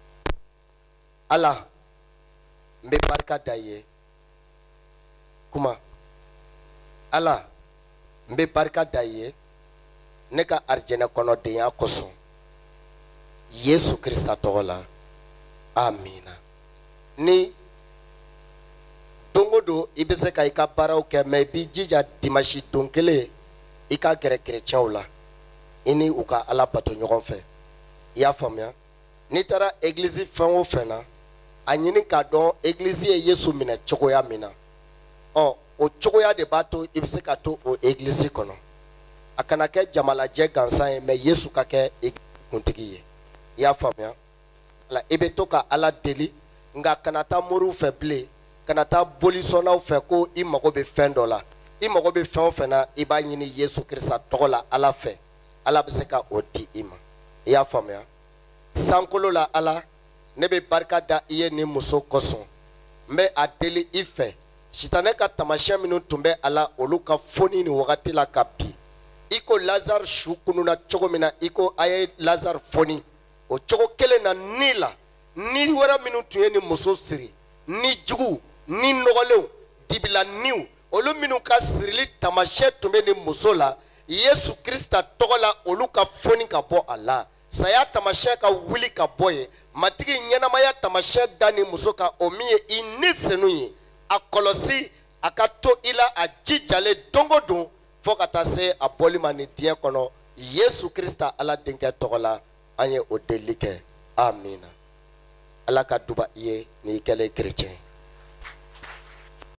Ala n bɛ barika da i ye kuma Ala n bɛ barika da i ye ne ka arijɛnɛ kɔnɔdenya kosɔn Yesu Krista tɔgɔ la amina ni don o don i bɛ se ka i ka baaraw kɛ mais i b'i jija dimanche don kelen i ka gɛrɛ chrétienw la i ni u ka Ala bato ɲɔgɔn fɛ i y'a faamuya n'i taara église fɛn o fɛn na a ɲini k'a dɔn église ye Yesu minɛ cogoya min na ɔ o cogoya de b'a to i bɛ se ka to o église kɔnɔ a kana kɛ jamalajɛ gansan ye mais Yesu ka kɛ kuntigi ye i y'a faamuya ala i bɛ to ka Ala deli nka kana taa moriw fɛ bilen kana taa bolisɔnnaw fɛ ko i mago bɛ fɛn dɔ la i mago bɛ fɛn o fɛn na i b'a ɲini Yesu Krista tɔgɔ la Ala fɛ Ala bɛ se ka o di i ma i y'a faamuya sankolo la Ala ne bɛ barika da i ye ni muso kosɔn n bɛ a deli i fɛ sitanɛ ka tamasiyɛn minnu tun bɛ a la olu ka foni ni wagati la ka bi i ko Lazare su kununa cogo min na i ko a ye Lazare foni o cogo kelen na ni la ni wɛrɛ minnu tun ye ni muso siri ni jugu ni nɔgɔlenw dibilaniw olu minnu ka sirili tamasiyɛn tun bɛ ni muso la Yesu Krista tɔgɔ la olu ka foni ka bɔ a la saya tamasiyɛn ka wuli ka bɔ ye matigi ɲɛnamaya tamasiyɛn da ni muso ka o min ye i ni senu ye a kɔlɔsi a ka to i la a jijalen don o don fɔ ka taa se a bɔli ma ni diɲɛ kɔnɔ Yesu Krista Ala denkɛ tɔgɔ la an ye o deli kɛ amina Ala ka duba i ye n'i kɛlen chrétien